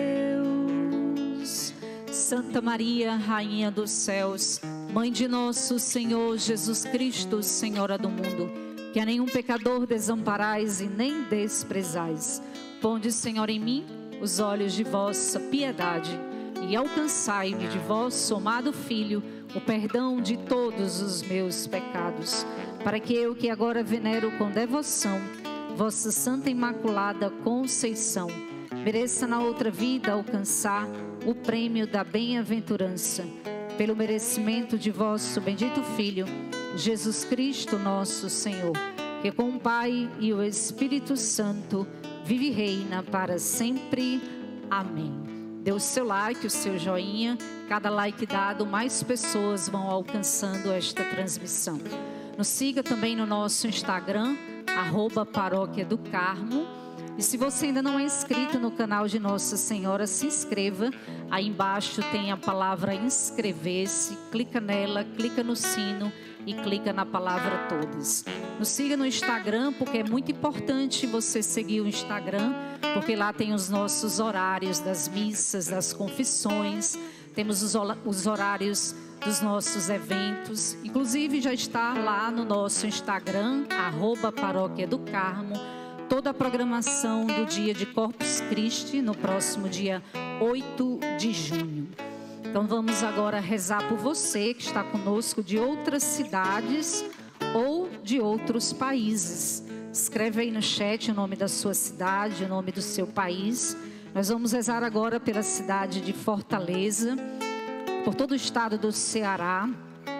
meus. Santa Maria, Rainha dos céus, Mãe de nosso Senhor Jesus Cristo, Senhora do mundo, que a nenhum pecador desamparais e nem desprezais. Ponde, Senhor, em mim os olhos de vossa piedade e alcançai-me de vosso amado Filho o perdão de todos os meus pecados, para que eu, que agora venero com devoção vossa Santa Imaculada Conceição, mereça na outra vida alcançar o prêmio da bem-aventurança, pelo merecimento de vosso bendito Filho, Jesus Cristo nosso Senhor, que com o Pai e o Espírito Santo vive e reina para sempre. Amém. Dê o seu like, o seu joinha. Cada like dado, mais pessoas vão alcançando esta transmissão. Nos siga também no nosso Instagram, arroba Paróquia do Carmo. E se você ainda não é inscrito no canal de Nossa Senhora, se inscreva. Aí embaixo tem a palavra inscrever-se. Clica nela, clica no sino e clica na palavra todas. Nos siga no Instagram, porque é muito importante você seguir o Instagram, porque lá tem os nossos horários das missas, das confissões, temos os, os horários dos nossos eventos. Inclusive já está lá no nosso Instagram, arroba Paróquia do Carmo, toda a programação do dia de Corpus Christi, no próximo dia oito de junho. Então vamos agora rezar por você que está conosco de outras cidades ou de outros países. Escreve aí no chat o nome da sua cidade, o nome do seu país. Nós vamos rezar agora pela cidade de Fortaleza, por todo o estado do Ceará.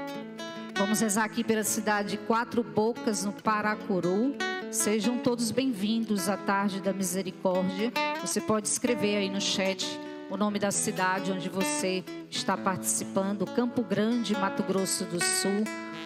Vamos rezar aqui pela cidade de Quatro Bocas, no Paracuru. Sejam todos bem-vindos à Tarde da Misericórdia. Você pode escrever aí no chat o nome da cidade onde você está participando. Campo Grande, Mato Grosso do Sul.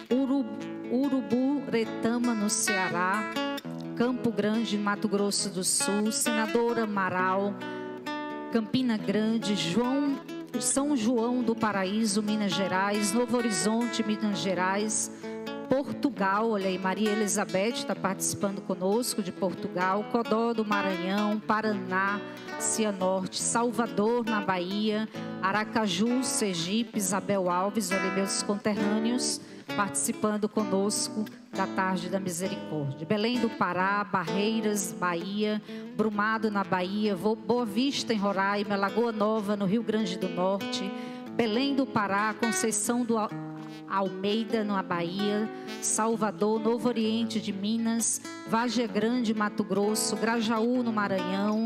Uruburetama, no Ceará. Campo Grande, Mato Grosso do Sul. Senador Amaral. Campina Grande, João, São João do Paraíso, Minas Gerais. Novo Horizonte, Minas Gerais. Portugal, olha aí, Maria Elizabeth está participando conosco de Portugal. Codó do Maranhão, Paraná, Cianorte, Salvador, na Bahia, Aracaju, Sergipe, Isabel Alves, olha aí, meus conterrâneos participando conosco da Tarde da Misericórdia. Belém do Pará, Barreiras, Bahia, Brumado, na Bahia, Boa Vista, em Roraima, Lagoa Nova, no Rio Grande do Norte, Belém do Pará, Conceição do Almeida, na Bahia, Salvador, Novo Oriente de Minas, Vargem Grande, Mato Grosso, Grajaú, no Maranhão,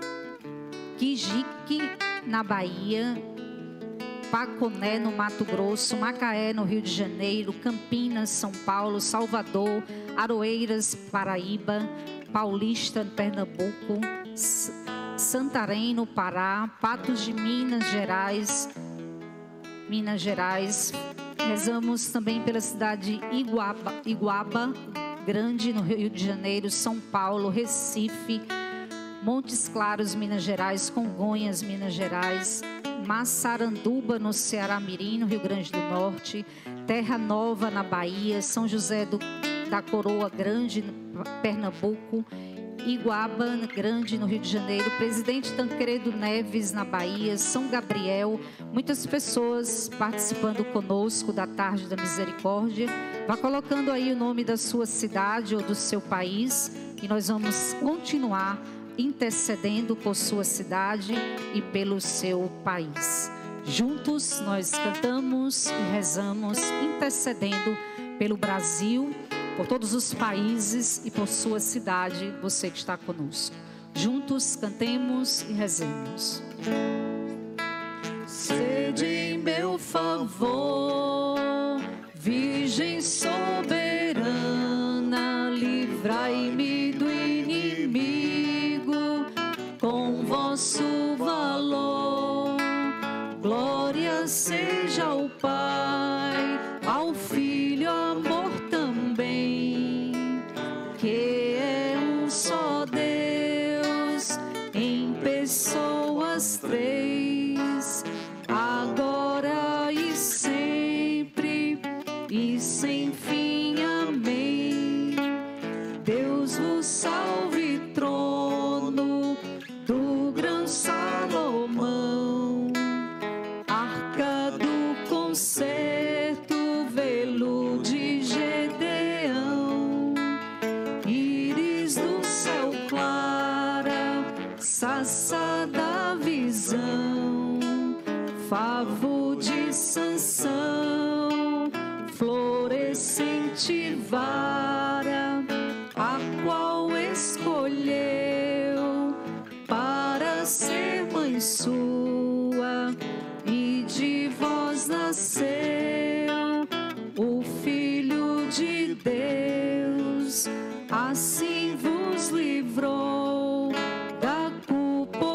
Quijique, na Bahia, Paconé, no Mato Grosso, Macaé, no Rio de Janeiro, Campinas, São Paulo, Salvador, Aroeiras, Paraíba, Paulista, no Pernambuco, Santarém, no Pará, Patos de Minas Gerais, Minas Gerais. Rezamos também pela cidade de Iguaba, Iguaba Grande, no Rio de Janeiro, São Paulo, Recife, Montes Claros, Minas Gerais, Congonhas, Minas Gerais, Massaranduba, no Ceará Mirim, no Rio Grande do Norte, Terra Nova, na Bahia, São José do, da Coroa Grande, no Pernambuco, Iguaba Grande, no Rio de Janeiro, Presidente Tancredo Neves, na Bahia, São Gabriel. Muitas pessoas participando conosco da Tarde da Misericórdia. Vá colocando aí o nome da sua cidade ou do seu país e nós vamos continuar intercedendo por sua cidade e pelo seu país. Juntos nós cantamos e rezamos, intercedendo pelo Brasil, por todos os países e por sua cidade, você que está conosco. Juntos cantemos e rezemos. Sede em meu favor, Virgem soberana, livrai-me do inimigo com vosso valor. Glória seja ao Pai, ao Filho, amor também, que é um só Deus, em pessoas três, agora e sempre, e sem fim. Amém. Deus vos salve, trono. Sassa da visão, favo de Sansão, florescente vara, a qual escolheu para ser mãe sua, e de vós nasceu o Filho de Deus, assim vos livrou da culpa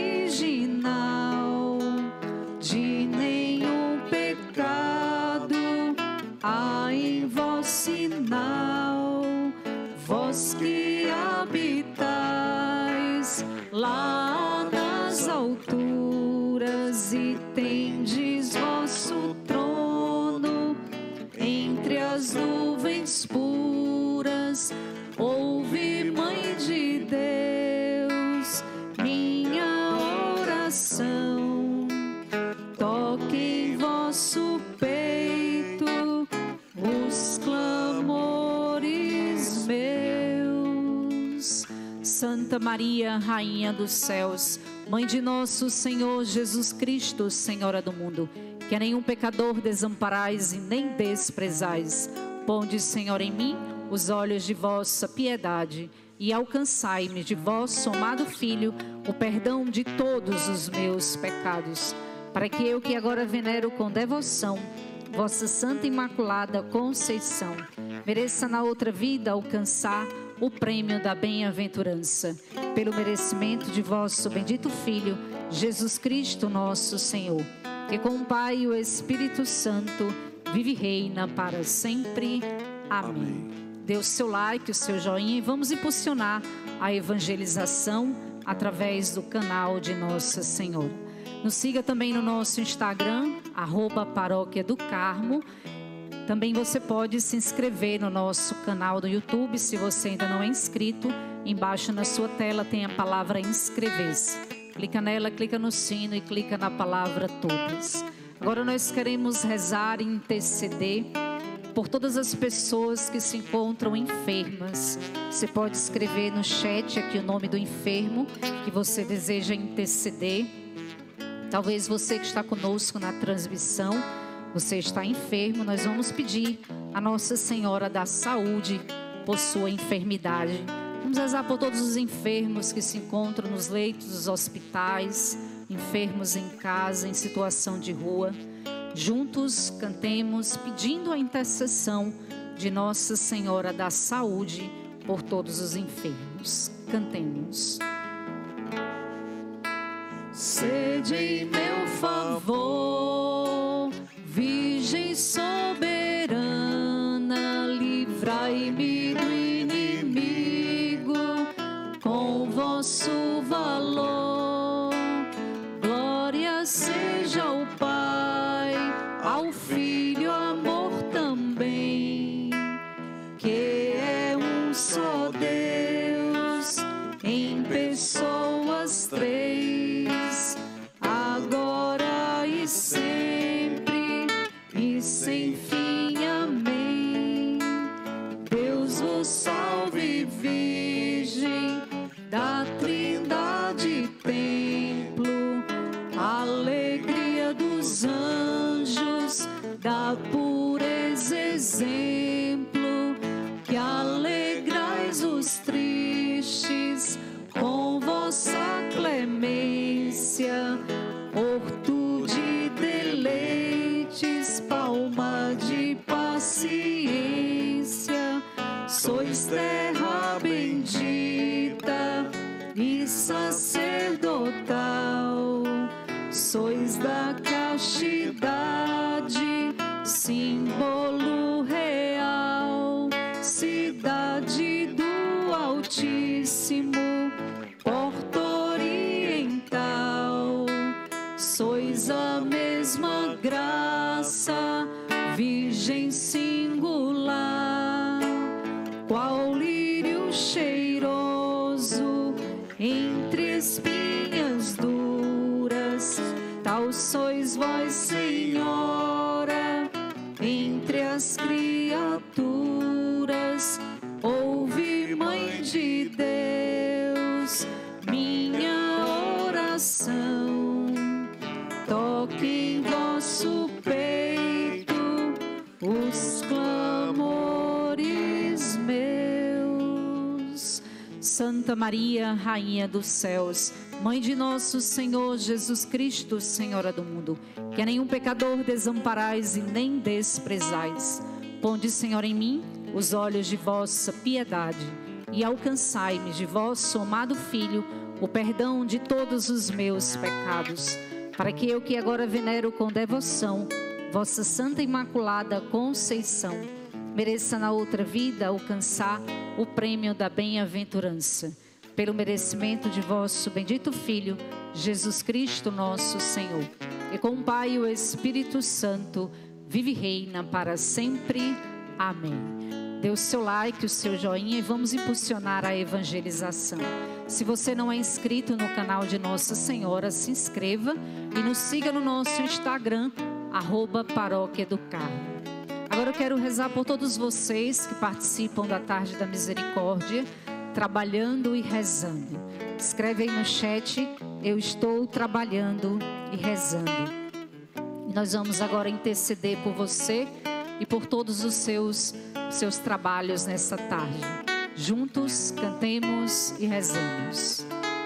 original, de nenhum pecado há em vós sinal, vós que habitais lá nas alturas e tendes vosso trono entre as nuvens puras. Ouve, Mãe de Deus, minha oração, toque em vosso peito os clamores meus. Santa Maria, Rainha dos céus, Mãe de nosso Senhor Jesus Cristo, Senhora do mundo, que a nenhum pecador desamparais e nem desprezais, ponde, Senhor, em mim os olhos de vossa piedade e alcançai-me de vosso amado Filho o perdão de todos os meus pecados, para que eu, que agora venero com devoção vossa Santa Imaculada Conceição, mereça na outra vida alcançar o prêmio da bem-aventurança, pelo merecimento de vosso bendito Filho, Jesus Cristo nosso Senhor, que com o Pai e o Espírito Santo vive e reina para sempre. Amém. Amém. Dê o seu like, o seu joinha e vamos impulsionar a evangelização através do canal de Nossa Senhora. Nos siga também no nosso Instagram, arroba Paróquia do Carmo. Também você pode se inscrever no nosso canal do YouTube, se você ainda não é inscrito. Embaixo na sua tela tem a palavra inscrever-se. Clica nela, clica no sino e clica na palavra todos. Agora nós queremos rezar e interceder por todas as pessoas que se encontram enfermas. Você pode escrever no chat aqui o nome do enfermo que você deseja interceder. Talvez você que está conosco na transmissão, você está enfermo, nós vamos pedir a Nossa Senhora da Saúde por sua enfermidade. Vamos rezar por todos os enfermos que se encontram nos leitos dos hospitais, enfermos em casa, em situação de rua. Juntos cantemos pedindo a intercessão de Nossa Senhora da Saúde por todos os enfermos. Cantemos. Sede em meu favor, Virgem soberana, livrai-me do inimigo com vosso valor. Glória seja ao Pai, ao Filho, amor também, que é um só Deus, em pessoas três, agora e sempre, e sem fim. Amém. Deus vos salve, Virgem da Trindade templo, alegria dos anjos, da pureza exemplo, que alegrais os tristes com vossa clemência, horto de deleites, palma de paciência, sois terra bendita e sacerdotal, sois da castidade, símbolo real, cidade do Altíssimo, porta oriental, sois a mesma graça, Virgem singular, qual lírio cheiroso entre espinhas duras, tal sois vós, Senhora, entre as criaturas. Ouve, Mãe de Deus, minha Santa Maria, Rainha dos céus, Mãe de nosso Senhor Jesus Cristo, Senhora do mundo, que a nenhum pecador desamparais e nem desprezais. Ponde, Senhor, em mim os olhos de vossa piedade e alcançai-me de vosso amado Filho o perdão de todos os meus pecados, para que eu que agora venero com devoção vossa Santa Imaculada Conceição, mereça na outra vida alcançar o prêmio da bem-aventurança, pelo merecimento de vosso bendito Filho, Jesus Cristo nosso Senhor, e com o Pai e o Espírito Santo, vive e reina para sempre. Amém. Dê o seu like, o seu joinha e vamos impulsionar a evangelização. Se você não é inscrito no canal de Nossa Senhora, se inscreva e nos siga no nosso Instagram, arroba Paróquia do Carmo. Agora eu quero rezar por todos vocês que participam da Tarde da Misericórdia, trabalhando e rezando. Escreve aí no chat, eu estou trabalhando e rezando. E nós vamos agora interceder por você e por todos os seus, seus trabalhos nessa tarde. Juntos cantemos e rezamos.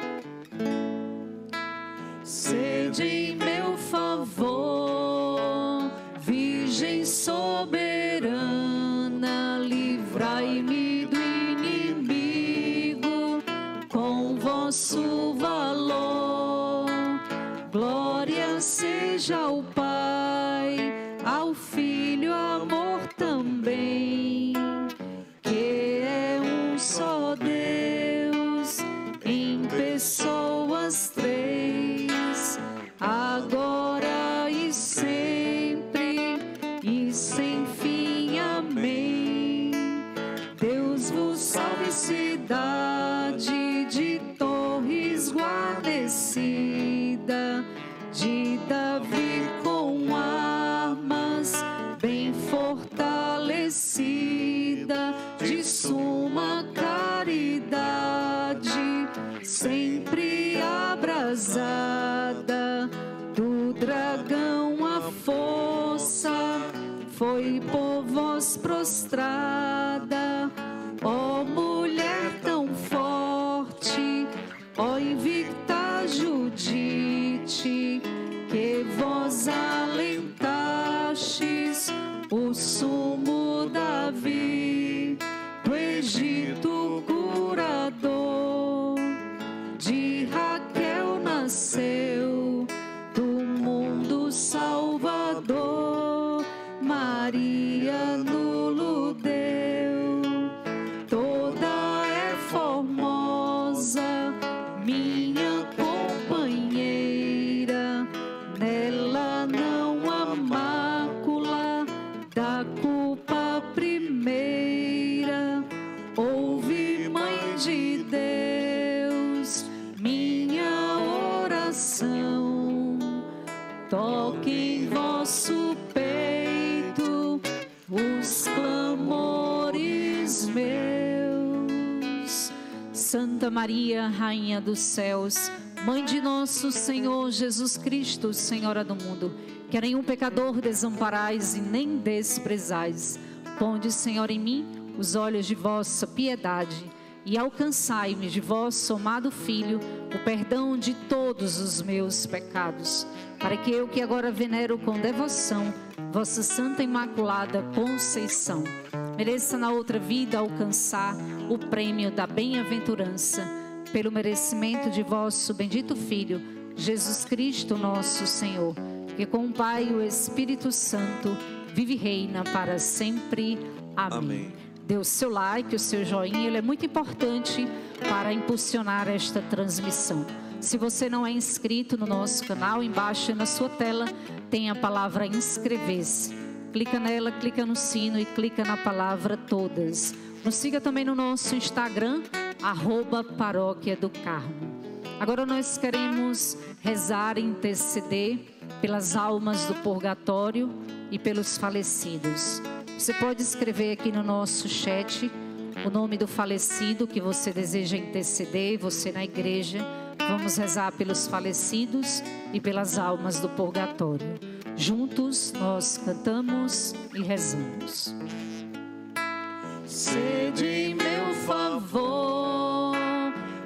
Sede em meu favor, Virgem soberana, livrai-me do inimigo com vosso valor. Glória seja ao Pai, ao Filho, amor também, que é um só Deus, em pessoas três, agora e sempre, e sem fim. Amém. Deus vos salve, cidade de torres guarnecida, de Davi com armas bem fortalecida, de suma caridade, sempre abrasada, do dragão a força foi por vós prostrada. Ó mulher tão forte, ó invicta Judite, que vós alentastes o sumo Davi, do Egito curador, de Raquel nasceu, do mundo salvador, Maria nulo deu, toda é formosa, minha companheira, nela não há mácula da culpa primeira. Ouve, Mãe de Deus, minha oração, toque em vosso peito os clamores meus. Santa Maria, Rainha dos céus, Mãe de nosso Senhor Jesus Cristo, Senhora do mundo, que a nenhum pecador desamparais e nem desprezais. Ponde, Senhor, em mim os olhos de vossa piedade e alcançai-me de vosso amado Filho o perdão de todos os meus pecados, para que eu que agora venero com devoção vossa Santa Imaculada Conceição, mereça na outra vida alcançar o prêmio da bem-aventurança, pelo merecimento de vosso bendito Filho, Jesus Cristo nosso Senhor, que com o Pai e o Espírito Santo vive e reina para sempre. Amém. Amém. Dê o seu like, o seu joinha, ele é muito importante para impulsionar esta transmissão. Se você não é inscrito no nosso canal, embaixo na sua tela tem a palavra inscrever-se. Clica nela, clica no sino e clica na palavra todas. Nos siga também no nosso Instagram, arroba Paróquia do Carmo. Agora nós queremos rezar e interceder pelas almas do purgatório e pelos falecidos. Você pode escrever aqui no nosso chat o nome do falecido que você deseja interceder, você na igreja. Vamos rezar pelos falecidos e pelas almas do purgatório. Juntos nós cantamos e rezamos. Sede em meu favor,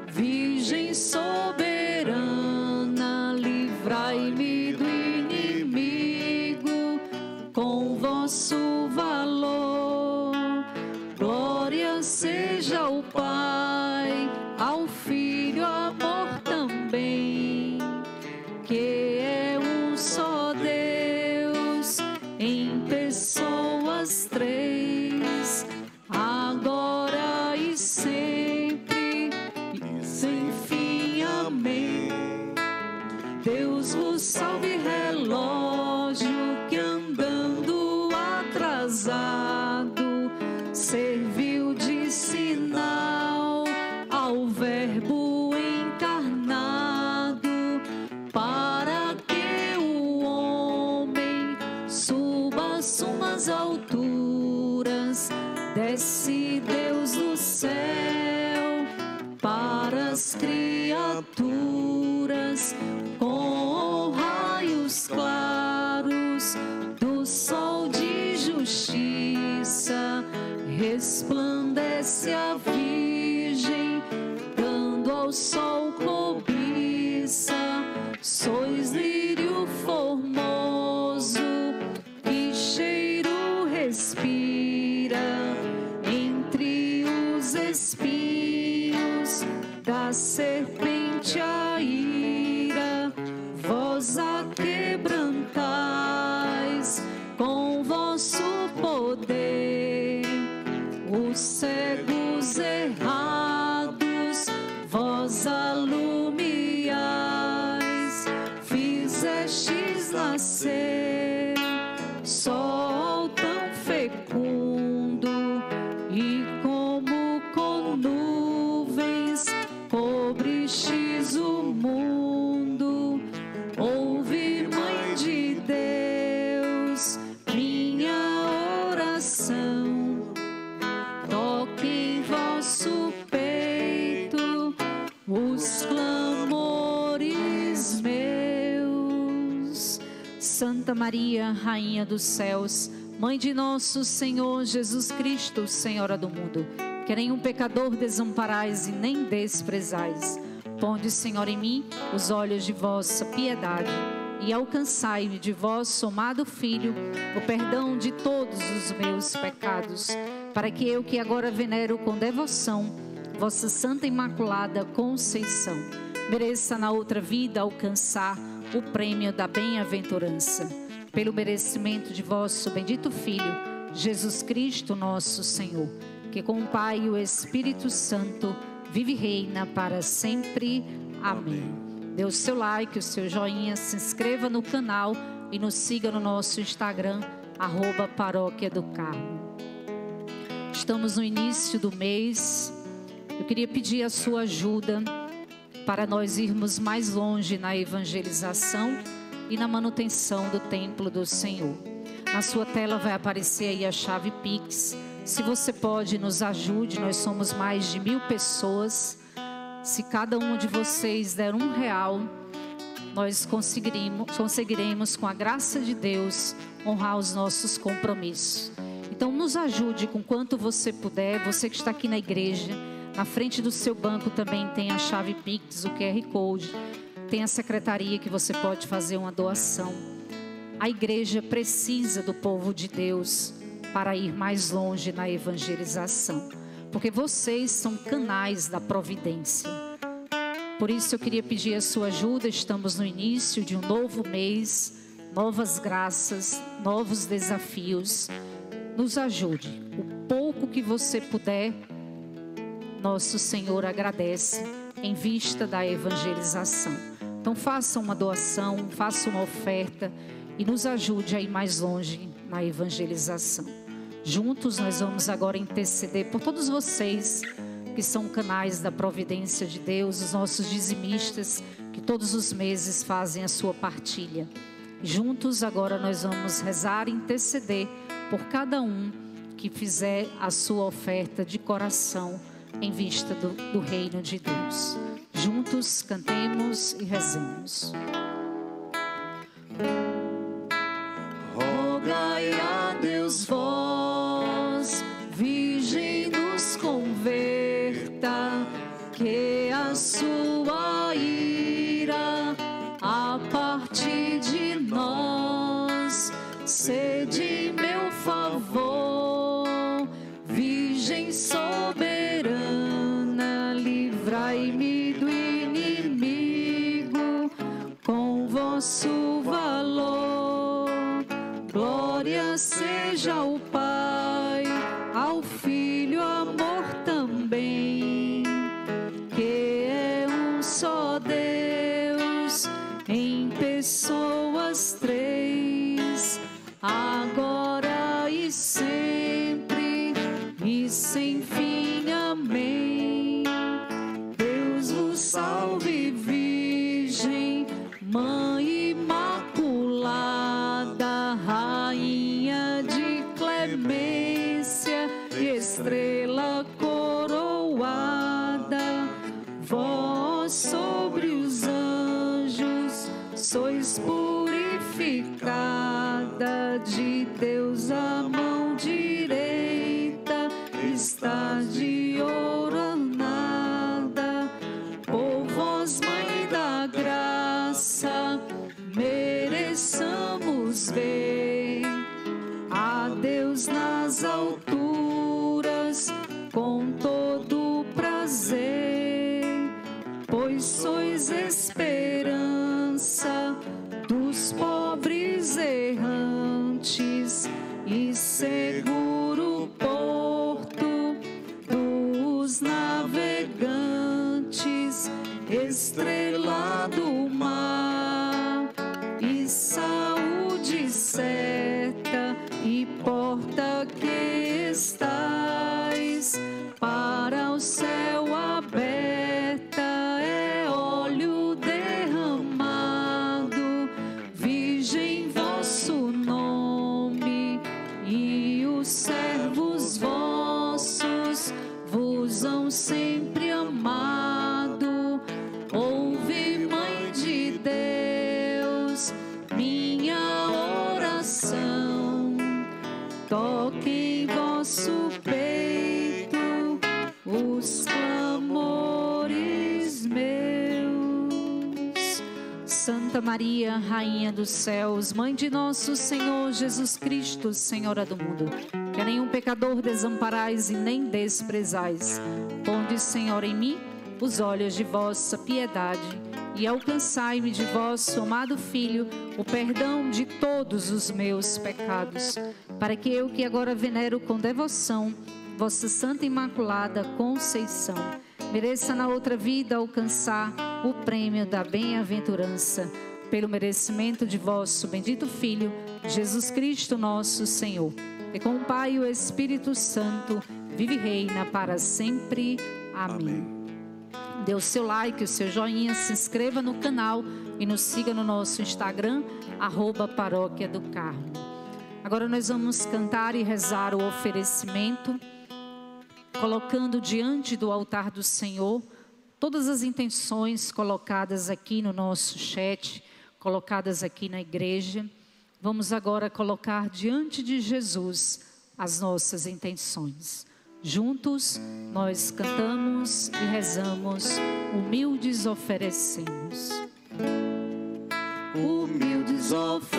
soberana, livrai-me do inimigo com vosso valor. Glória seja ao Pai, ao Filho, amor também, que é um só Deus, em pessoas três, agora e sempre, e sem fim. Amém. Deus vos salve, relógio que andando atrasado serviu de sinal ao Verbo encarnado, para que o homem suba às sumas alturas. Desce Deus do céu para as criaturas, com raios claros do sol de justiça. Resplandece a Virgem, dando ao sol cobiça. Sois lírio formoso, que cheiro respira entre os espinhos da serpente a ira. Vós a quebrantais com vosso poder, os cegos errados vós alumiais. Fizestes nascer sol tão fecundo, e como com nuvens cobristes o mundo. Ouve, Mãe de Deus, minha oração. Toque em vosso peito os clamores meus. Santa Maria, Rainha dos céus, Mãe de nosso Senhor Jesus Cristo, Senhora do mundo, que nenhum pecador desamparais e nem desprezais. Ponde, Senhor, em mim os olhos de vossa piedade, e alcançai-me de vosso amado Filho o perdão de todos os meus pecados, para que eu, que agora venero com devoção vossa Santa Imaculada Conceição, mereça na outra vida alcançar o prêmio da bem-aventurança. Pelo merecimento de vosso bendito Filho, Jesus Cristo nosso Senhor, que com o Pai e o Espírito Santo vive e reina para sempre. Amém. Dê o seu like, o seu joinha, se inscreva no canal e nos siga no nosso Instagram, arroba Paróquia do Carmo. Estamos no início do mês. Eu queria pedir a sua ajuda para nós irmos mais longe na evangelização e na manutenção do templo do Senhor. Na sua tela vai aparecer aí a chave Pix. Se você pode, nos ajude. Nós somos mais de mil pessoas. Se cada um de vocês der um real, nós conseguiremos, conseguiremos, com a graça de Deus, honrar os nossos compromissos. Então, nos ajude com quanto você puder. Você que está aqui na igreja, na frente do seu banco também tem a chave Pix, o Q R Code. Tem a secretaria que você pode fazer uma doação. A igreja precisa do povo de Deus para ir mais longe na evangelização, porque vocês são canais da providência. Por isso eu queria pedir a sua ajuda. Estamos no início de um novo mês, novas graças, novos desafios. Nos ajude. O pouco que você puder, nosso Senhor agradece em vista da evangelização. Então faça uma doação, faça uma oferta e nos ajude a ir mais longe na evangelização. Juntos nós vamos agora interceder por todos vocês que são canais da providência de Deus, os nossos dizimistas que todos os meses fazem a sua partilha. Juntos agora nós vamos rezar e interceder por cada um que fizer a sua oferta de coração em vista do, do reino de Deus. Juntos cantemos e rezemos. Rogai a Deus vós, Virgem nos converta, que a sua temido inimigo com vosso valor. Glória seja ao Pai, ao Filho, amor também, que é um só Deus, em pessoas três, agora e sempre, e sem fim. Amém. Deus vos salve, Virgem, Mãe Imaculada, Rainha de clemência, estrela coroada, vós sobre os anjos sois purificada, de Deus a mão direita está de ornada. Por vós, Mãe da Graça, mereçamos ver a Deus nas alturas com todo prazer, pois sois esperança dos pobres errantes e seguro porto dos navegantes, estrela do mar e saúde certa, e porta que estais para o céu aberta, é óleo derramado, Virgem vosso nome, e os servos vossos vos hão sempre amado. Ouve, Mãe de Deus, minha oração, toque em vosso peito os clamores meus. Santa Maria, Rainha dos céus, Mãe de nosso Senhor Jesus Cristo, Senhora do mundo, que a nenhum pecador desamparais e nem desprezais. Ponde, Senhor, em mim os olhos de vossa piedade e alcançai-me de vosso amado Filho o perdão de todos os meus pecados, para que eu, que agora venero com devoção vossa Santa Imaculada Conceição, mereça na outra vida alcançar o prêmio da bem-aventurança, pelo merecimento de vosso bendito Filho, Jesus Cristo nosso Senhor, e com o Pai e o Espírito Santo, vive e reina para sempre. Amém. Amém. Dê o seu like, o seu joinha, se inscreva no canal e nos siga no nosso Instagram, arroba Paróquia do Carmo. Agora nós vamos cantar e rezar o oferecimento, colocando diante do altar do Senhor todas as intenções colocadas aqui no nosso chat, colocadas aqui na igreja. Vamos agora colocar diante de Jesus as nossas intenções. Juntos nós cantamos e rezamos, humildes oferecemos. Humildes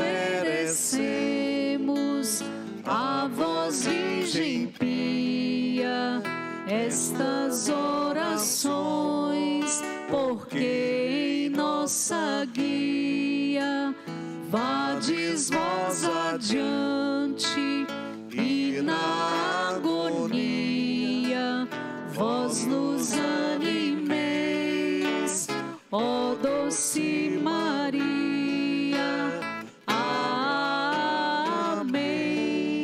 oferecemos a vós, Virgem pia, estas orações, porque em nossa guia vades vós adiante, e na agonia vós nos animeis, ó doce Maria. Amém.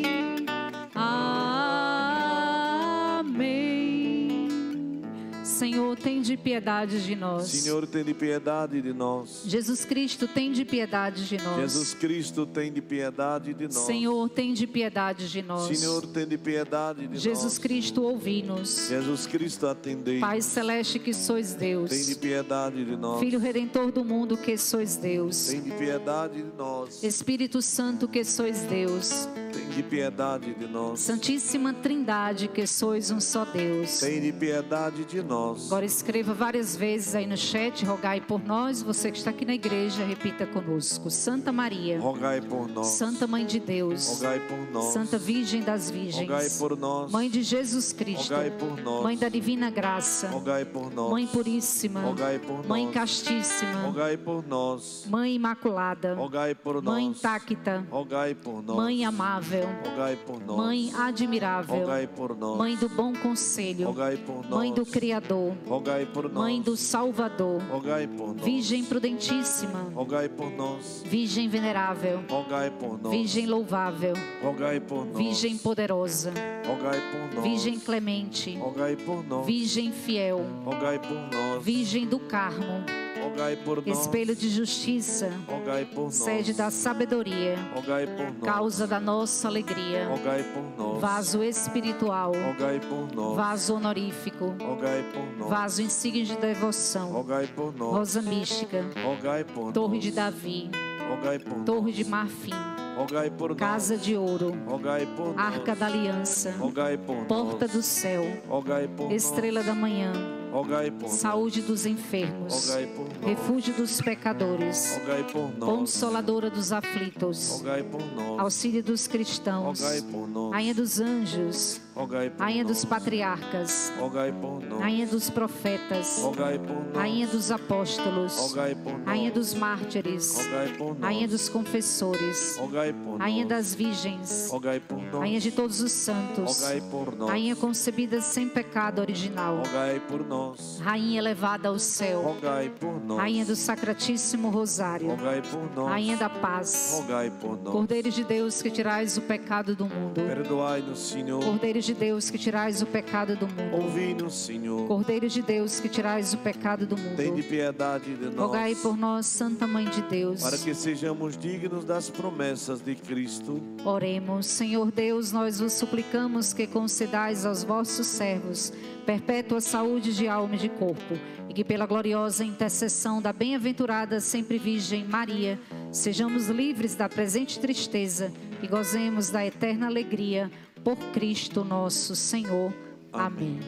Amém. Senhor, tende piedade de nós. Senhor, tende piedade de nós. Jesus Cristo, tende piedade de nós. Jesus Cristo, tende piedade de nós. Senhor, tende piedade de nós. Senhor, tende piedade de Jesus nós. Cristo, ouvi-nos. Jesus Cristo, atendei. Pai celeste que sois Deus. Tende piedade de nós. Filho redentor do mundo que sois Deus. Tende piedade de nós. Espírito Santo que sois Deus. Tende piedade de nós. Santíssima Trindade, que sois um só Deus. Tende piedade de nós. Agora escreva várias vezes aí no chat, rogai por nós. Você que está aqui na igreja, repita conosco. Santa Maria, rogai por nós. Santa Mãe de Deus, rogai por nós. Santa Virgem das Virgens, rogai por nós. Mãe de Jesus Cristo, rogai por nós. Mãe da Divina Graça, rogai por nós. Mãe Puríssima, rogai por nós. Mãe Castíssima, rogai por nós. Mãe Imaculada, rogai por nós. Mãe Intacta, rogai por nós. Mãe Amável, rogai por nós. Mãe Admirável, rogai por nós. Mãe do Bom Conselho, rogai por nós. Mãe do Criador, rogai por nós. Mãe do Salvador, rogai por nós. Virgem Prudentíssima, rogai por nós. Virgem Venerável, rogai por nós. Virgem Louvável, rogai por nós. Virgem Poderosa, rogai por nós. Virgem Clemente, rogai por nós. Virgem Fiel, rogai por nós. Virgem do Carmo, rogai por nós. Espelho de Justiça, rogai por nós. Sede da Sabedoria, rogai por nós. Causa da nossa alegria, rogai por nós. Vaso espiritual, rogai por nós. Vaso honorífico, rogai por nós. Vaso insígnia de devoção, rogai por nós. Rosa mística, rogai por Torre nós. de Davi, rogai por Torre nós. de Marfim, rogai por nós. Casa de Ouro, rogai por nós. Arca da Aliança, rogai por nós. Porta do Céu, rogai por Estrela da Manhã, rogai por Saúde dos enfermos, rogai por nós. Refúgio dos pecadores, rogai por nós. Consoladora dos aflitos, rogai por nós. Auxílio dos cristãos, rogai por nós. Rainha dos anjos, rogai por Rainha nós. dos patriarcas, rogai por nós. Rainha dos profetas, rogai por nós. Rainha dos apóstolos, rogai por nós. Rainha dos mártires, rogai por nós. Rainha dos confessores, rogai por Rainha nós. das virgens, rogai por nós. Rainha de todos os santos, rogai por nós. Rainha concebida sem pecado original, rogai por nós. Rainha elevada ao céu, rogai por nós. Rainha do Sacratíssimo Rosário, rogai por nós. Rainha da paz, rogai por nós. Cordeiro de Deus que tirais o pecado do mundo, Perdoai-nos, Senhor. Cordeiro de Deus que tirais o pecado do mundo, Ouvi-nos, Senhor. Cordeiro de Deus que tirais o pecado do mundo, Tende piedade de nós. rogai por nós, Santa Mãe de Deus. Para que sejamos dignos das promessas de Cristo. Oremos. Senhor Deus, nós vos suplicamos que concedais aos vossos servos perpétua saúde de alma e de corpo, e que pela gloriosa intercessão da bem-aventurada sempre Virgem Maria, sejamos livres da presente tristeza e gozemos da eterna alegria por Cristo nosso Senhor. Amém. Amém.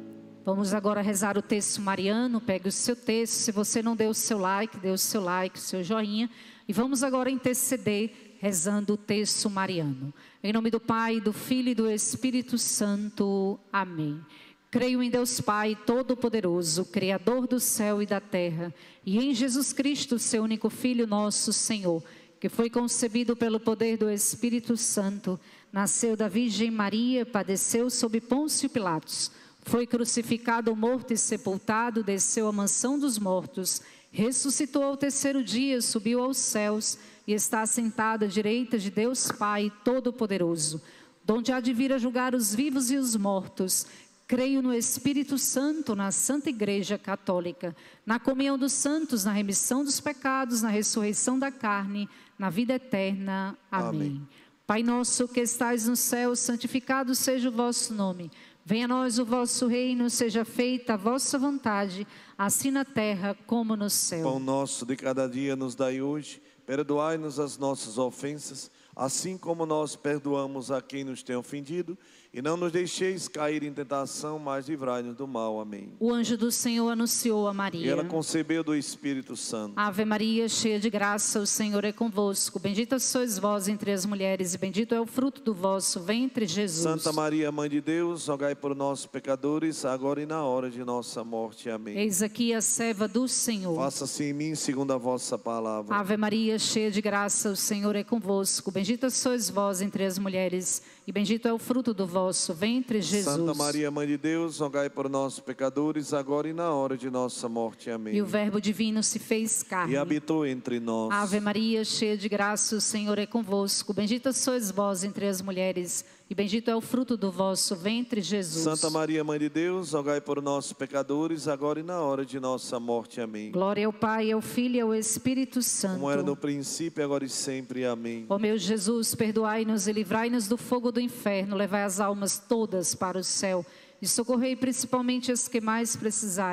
Vamos agora rezar o texto mariano. Pegue o seu texto. Se você não deu o seu like, dê o seu like, o seu joinha. E vamos agora interceder rezando o texto mariano. Em nome do Pai, do Filho e do Espírito Santo. Amém. Creio em Deus Pai Todo-Poderoso, Criador do céu e da terra, e em Jesus Cristo, seu único Filho, nosso Senhor, que foi concebido pelo poder do Espírito Santo, nasceu da Virgem Maria, padeceu sob Pôncio Pilatos, foi crucificado, morto e sepultado, desceu à mansão dos mortos, ressuscitou ao terceiro dia, subiu aos céus e está assentado à direita de Deus Pai Todo-Poderoso, donde há de vir a julgar os vivos e os mortos. Creio no Espírito Santo, na Santa Igreja Católica, na comunhão dos santos, na remissão dos pecados, na ressurreição da carne, na vida eterna. Amém. Amém. Pai nosso que estais no céu, santificado seja o vosso nome. Venha a nós o vosso reino, seja feita a vossa vontade, assim na terra como no céu. Pão nosso de cada dia nos dai hoje, perdoai-nos as nossas ofensas, assim como nós perdoamos a quem nos tem ofendido, e não nos deixeis cair em tentação, mas livrai-nos do mal. Amém. O anjo do Senhor anunciou a Maria. E ela concebeu do Espírito Santo. Ave Maria, cheia de graça, o Senhor é convosco. Bendita sois vós entre as mulheres, e bendito é o fruto do vosso ventre, Jesus. Santa Maria, Mãe de Deus, rogai por nós, pecadores, agora e na hora de nossa morte. Amém. Eis aqui a serva do Senhor. Faça-se em mim segundo a vossa palavra. Ave Maria, cheia de graça, o Senhor é convosco. Bendita sois vós entre as mulheres, e bendito é o fruto do vosso ventre, Jesus. Santa Maria, Mãe de Deus, rogai por nós, pecadores, agora e na hora de nossa morte. Amém. E o Verbo divino se fez carne e habitou entre nós. Ave Maria, cheia de graça, o Senhor é convosco. Bendita sois vós entre as mulheres, e bendito é o fruto do vosso ventre, Jesus. Santa Maria, Mãe de Deus, rogai por nós, pecadores, agora e na hora de nossa morte. Amém. Glória ao Pai, ao Filho e ao Espírito Santo. Como era no princípio, agora e sempre. Amém. Ó meu Jesus, perdoai-nos e livrai-nos do fogo do inferno, levai as almas todas para o céu e socorrei principalmente as que mais precisarem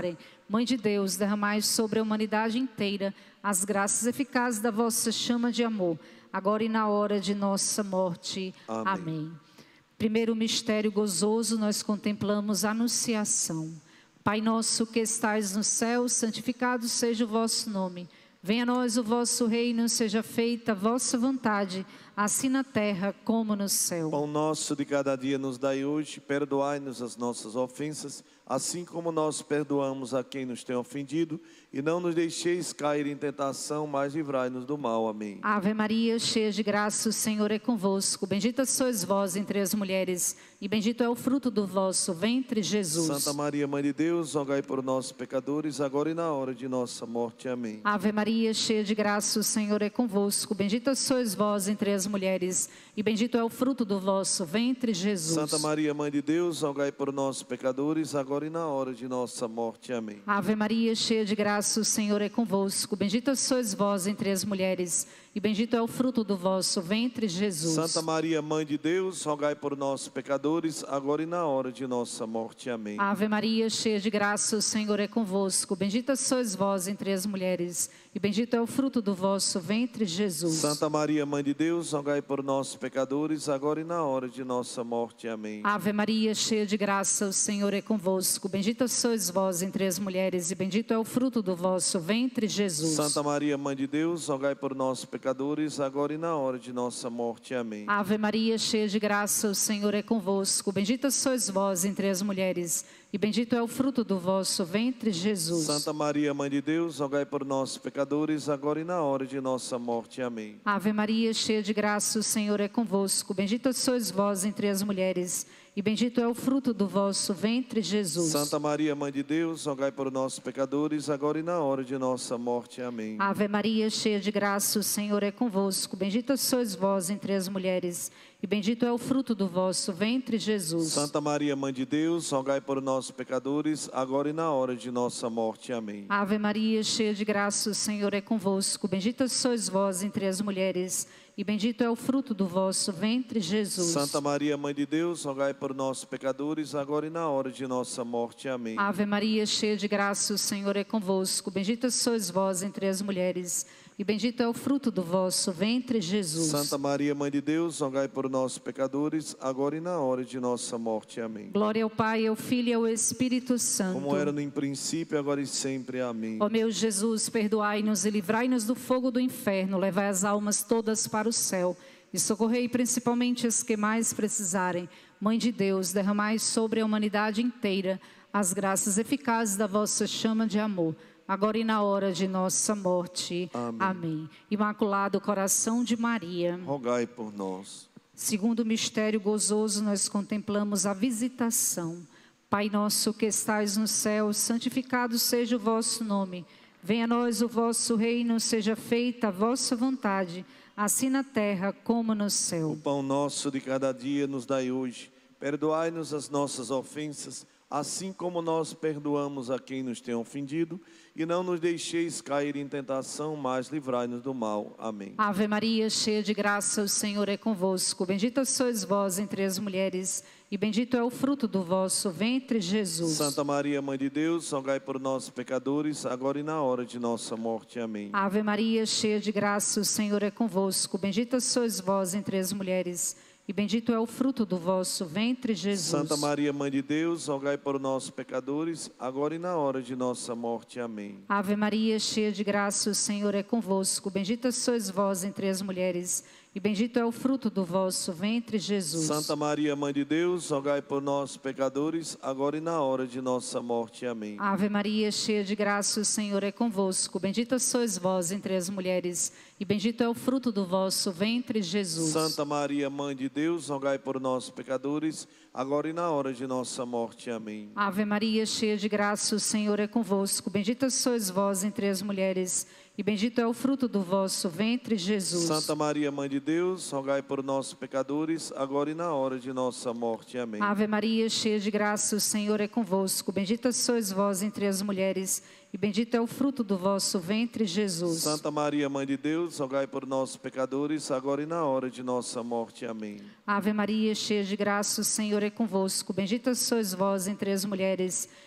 Mãe de Deus, derramai sobre a humanidade inteira as graças eficazes da vossa chama de amor, agora e na hora de nossa morte. Amém. Amém. Primeiro mistério gozoso, nós contemplamos a anunciação. Pai nosso que estais no céu, santificado seja o vosso nome. Venha a nós o vosso reino, seja feita a vossa vontade, assim na terra como no céu. Pão nosso de cada dia nos dai hoje, perdoai-nos as nossas ofensas, assim como nós perdoamos a quem nos tem ofendido, e não nos deixeis cair em tentação, mas livrai-nos do mal. Amém. Ave Maria, cheia de graça, o Senhor é convosco. Bendita sois vós entre as mulheres, e bendito é o fruto do vosso ventre, Jesus. Santa Maria, Mãe de Deus, rogai por nós, pecadores, agora e na hora de nossa morte. Amém. Ave Maria, cheia de graça, o Senhor é convosco. Bendita sois vós entre as mulheres, e bendito é o fruto do vosso ventre, Jesus. Santa Maria, Mãe de Deus, rogai por nós, pecadores, agora e na hora de nossa morte. Amém. Ave Maria, cheia de graça, o Senhor é convosco. Bendita sois vós entre as mulheres, e bendito é o fruto do vosso ventre, Jesus. Santa Maria, Mãe de Deus, rogai por nós, pecadores, agora e na hora de nossa morte. Amém. Ave Maria, cheia de graça, o Senhor é convosco. Bendita sois vós entre as mulheres, e bendito é o fruto do vosso ventre, Jesus. Santa Maria, Mãe de Deus, rogai por nós, pecadores, agora e na hora de nossa morte. Amém. Ave Maria, cheia de graça, o Senhor é convosco. Bendita sois vós entre as mulheres, e bendito é o fruto do vosso ventre, Jesus. Santa Maria, Mãe de Deus, rogai por nós, pecadores, agora e na hora de nossa morte. Amém. Ave Maria, cheia de graça, o Senhor é convosco. Bendita sois vós entre as mulheres, e bendito é o fruto do vosso ventre, Jesus. Santa Maria, Mãe de Deus, rogai por nós, pecadores, agora e na hora de nossa morte. Amém. Ave Maria, cheia de graça, o Senhor é convosco. Bendita sois vós entre as mulheres, e bendito é o fruto do vosso ventre, Jesus. Santa Maria, Mãe de Deus, rogai por nós, pecadores, agora e na hora de nossa morte. Amém. Ave Maria, cheia de graça, o Senhor é convosco. Bendita sois vós entre as mulheres, e bendito é o fruto do vosso ventre, Jesus. Santa Maria, Mãe de Deus, rogai por nós, pecadores, agora e na hora de nossa morte. Amém. Ave Maria, cheia de graça, o Senhor é convosco. Bendita sois vós entre as mulheres, e bendito é o fruto do vosso ventre, Jesus. Santa Maria, Mãe de Deus, rogai por nós, pecadores, agora e na hora de nossa morte. Amém. Ave Maria, cheia de graça, o Senhor é convosco. Bendita sois vós entre as mulheres, e bendito é o fruto do vosso ventre, Jesus. Santa Maria, Mãe de Deus, rogai por nós, pecadores, agora e na hora de nossa morte. Amém. Glória ao Pai, ao Filho e ao Espírito Santo. Como era no princípio, agora e sempre. Amém. Ó meu Jesus, perdoai-nos e livrai-nos do fogo do inferno, levai as almas todas para o céu e socorrei principalmente as que mais precisarem. Mãe de Deus, derramai sobre a humanidade inteira as graças eficazes da vossa chama de amor, agora e na hora de nossa morte. Amém. Amém. Imaculado coração de Maria, rogai por nós. Segundo mistério gozoso, nós contemplamos a visitação. Pai nosso que estais no céu, santificado seja o vosso nome. Venha a nós o vosso reino, seja feita a vossa vontade, assim na terra como no céu. O pão nosso de cada dia nos dai hoje. Perdoai-nos as nossas ofensas, assim como nós perdoamos a quem nos tem ofendido, e não nos deixeis cair em tentação, mas livrai-nos do mal. Amém. Ave Maria, cheia de graça, o Senhor é convosco. Bendita sois vós entre as mulheres, e bendito é o fruto do vosso ventre, Jesus. Santa Maria, Mãe de Deus, rogai por nós, pecadores, agora e na hora de nossa morte. Amém. Ave Maria, cheia de graça, o Senhor é convosco. Bendita sois vós entre as mulheres, e bendito é o fruto do vosso ventre, Jesus. Santa Maria, Mãe de Deus, rogai por nós, pecadores, agora e na hora de nossa morte. Amém. Ave Maria, cheia de graça, o Senhor é convosco. Bendita sois vós entre as mulheres, e bendito é o fruto do vosso ventre, Jesus. Santa Maria, Mãe de Deus, rogai por nós, pecadores, agora e na hora de nossa morte. Amém. Ave Maria, cheia de graça, o Senhor é convosco. Bendita sois vós entre as mulheres, e bendito é o fruto do vosso ventre, Jesus. Santa Maria, Mãe de Deus, rogai por nós, pecadores, agora e na hora de nossa morte. Amém. Ave Maria, cheia de graça, o Senhor é convosco. Bendita sois vós entre as mulheres, e bendito é o fruto do vosso ventre, Jesus. Santa Maria, Mãe de Deus, rogai por nós, pecadores, agora e na hora de nossa morte. Amém. Ave Maria, cheia de graça, o Senhor é convosco. Bendita sois vós entre as mulheres, e bendito é o fruto do vosso ventre, Jesus. Santa Maria, Mãe de Deus, rogai por nós, pecadores, agora e na hora de nossa morte. Amém. Ave Maria, cheia de graça, o Senhor é convosco. Bendita sois vós entre as mulheres,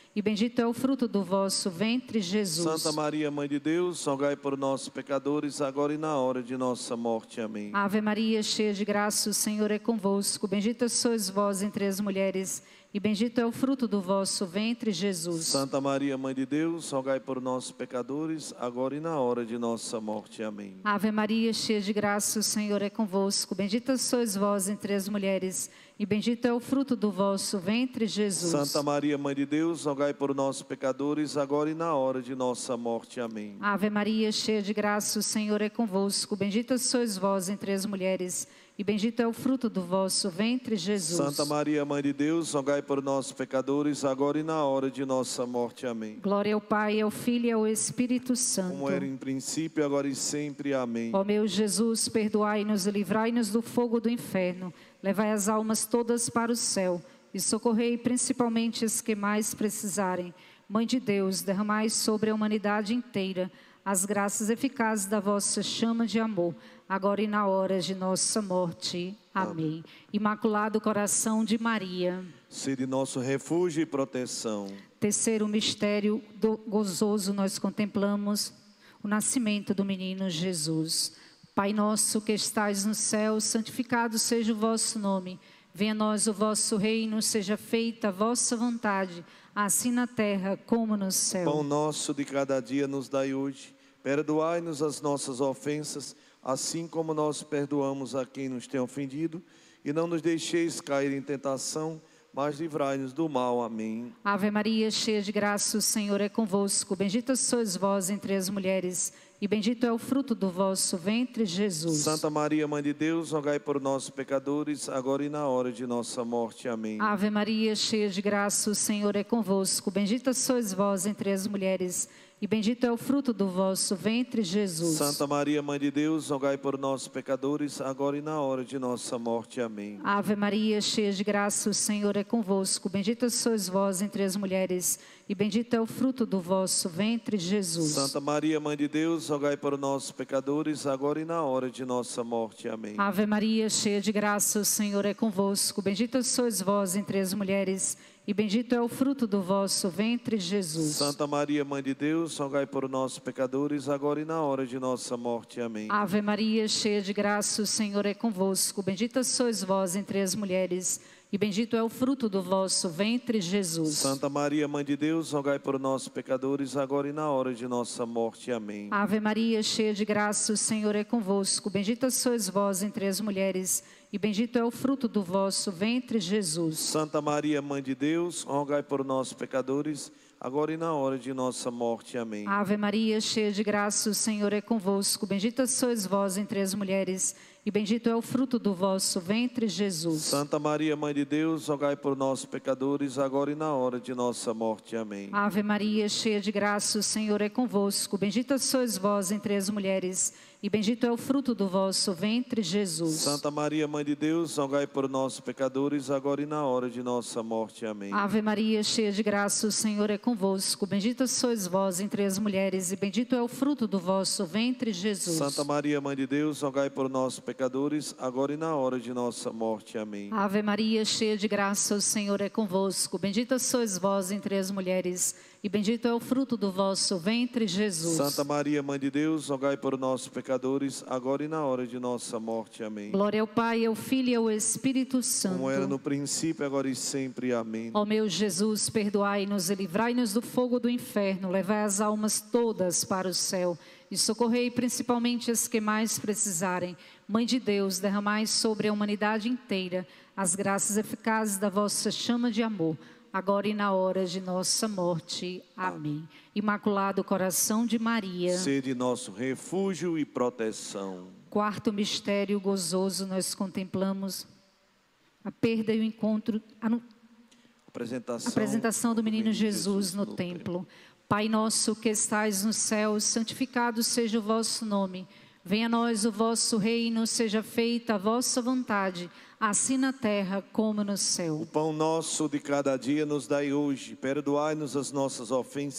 e bendito é o fruto do vosso ventre, Jesus. Santa Maria, Mãe de Deus, rogai por nós, pecadores, agora e na hora de nossa morte. Amém. Ave Maria, cheia de graça, o Senhor é convosco. Bendita sois vós entre as mulheres, e bendito é o fruto do vosso ventre, Jesus. Santa Maria, Mãe de Deus, rogai por nós, pecadores, agora e na hora de nossa morte. Amém. Ave Maria, cheia de graça, o Senhor é convosco. Bendita sois vós entre as mulheres, e bendito é o fruto do vosso ventre, Jesus. Santa Maria, Mãe de Deus, rogai por nós, pecadores, agora e na hora de nossa morte. Amém. Ave Maria, cheia de graça, o Senhor é convosco. Bendita sois vós entre as mulheres, e bendito é o fruto do vosso ventre, Jesus. Santa Maria, Mãe de Deus, rogai por nós, pecadores, agora e na hora de nossa morte. Amém. Glória ao Pai, ao Filho e ao Espírito Santo. Como era em princípio, agora e sempre. Amém. Ó meu Jesus, perdoai-nos e livrai-nos do fogo do inferno. Levai as almas todas para o céu e socorrei principalmente as que mais precisarem. Mãe de Deus, derramai sobre a humanidade inteira as graças eficazes da vossa chama de amor, agora e na hora de nossa morte. Amém. Amém. Imaculado Coração de Maria, sede nosso refúgio e proteção. Terceiro mistério do gozoso, nós contemplamos o nascimento do menino Jesus. Pai nosso que estais no céu, santificado seja o vosso nome. Venha a nós o vosso reino, seja feita a vossa vontade, assim na terra como no céu. Pão nosso de cada dia nos dai hoje. Perdoai-nos as nossas ofensas, assim como nós perdoamos a quem nos tem ofendido. E não nos deixeis cair em tentação, mas livrai-nos do mal. Amém. Ave Maria, cheia de graça, o Senhor é convosco. Bendita sois vós entre as mulheres, e bendito é o fruto do vosso ventre, Jesus. Santa Maria, Mãe de Deus, rogai por nós, pecadores, agora e na hora de nossa morte. Amém. Ave Maria, cheia de graça, o Senhor é convosco. Bendita sois vós entre as mulheres, e bendito é o fruto do vosso ventre, Jesus. Santa Maria, Mãe de Deus, rogai por nós, pecadores, agora e na hora de nossa morte. Amém. Ave Maria, cheia de graça, o Senhor é convosco. Bendita sois vós entre as mulheres, e bendito é o fruto do vosso ventre, Jesus. Santa Maria, Mãe de Deus, rogai por nós, pecadores, agora e na hora de nossa morte. Amém. Ave Maria, cheia de graça, o Senhor é convosco. Bendita sois vós entre as mulheres, e bendito é o fruto do vosso ventre, Jesus. Santa Maria, Mãe de Deus, rogai por nós, pecadores, agora e na hora de nossa morte. Amém. Ave Maria, cheia de graça, o Senhor é convosco. Bendita sois vós entre as mulheres, e bendito é o fruto do vosso ventre, Jesus. Santa Maria, Mãe de Deus, rogai por nós, pecadores, agora e na hora de nossa morte. Amém. Ave Maria, cheia de graça, o Senhor é convosco. Bendita sois vós entre as mulheres, e bendito é o fruto do vosso ventre, Jesus. Santa Maria, Mãe de Deus, rogai por nós, pecadores, agora e na hora de nossa morte. Amém. Ave Maria, cheia de graça, o Senhor é convosco. Bendita sois vós entre as mulheres, e bendito é o fruto do vosso ventre, Jesus. Santa Maria, Mãe de Deus, rogai por nós, pecadores, agora e na hora de nossa morte. Amém. Ave Maria, cheia de graça, o Senhor é convosco. Bendita sois vós entre as mulheres, e bendito é o fruto do vosso ventre, Jesus. Santa Maria, Mãe de Deus, rogai por nós, pecadores, agora e na hora de nossa morte. Amém. Ave Maria, cheia de graça, o Senhor é convosco. Bendita sois vós entre as mulheres, e bendito é o fruto do vosso ventre, Jesus. Santa Maria, Mãe de Deus, rogai por nós, pecadores, agora e na hora de nossa morte. Amém. Ave Maria, cheia de graça, o Senhor é convosco. Bendita sois vós entre as mulheres, e bendito é o fruto do vosso ventre, Jesus. Santa Maria, Mãe de Deus, rogai por nós, pecadores, agora e na hora de nossa morte. Amém. Glória ao Pai, ao Filho e ao Espírito Santo. Como era no princípio, agora e sempre. Amém. Ó meu Jesus, perdoai-nos e livrai-nos do fogo do inferno, levai as almas todas para o céu e socorrei principalmente as que mais precisarem. Mãe de Deus, derramai sobre a humanidade inteira as graças eficazes da vossa chama de amor, agora e na hora de nossa morte. Amém. Imaculado Coração de Maria, sede nosso refúgio e proteção. Quarto mistério gozoso, nós contemplamos a perda e o encontro, a apresentação, apresentação do menino Jesus no templo. Pai nosso que estais no céu, santificado seja o vosso nome. Venha a nós o vosso reino, seja feita a vossa vontade, assim na terra como no céu. O pão nosso de cada dia nos dai hoje. Perdoai-nos as nossas ofensas,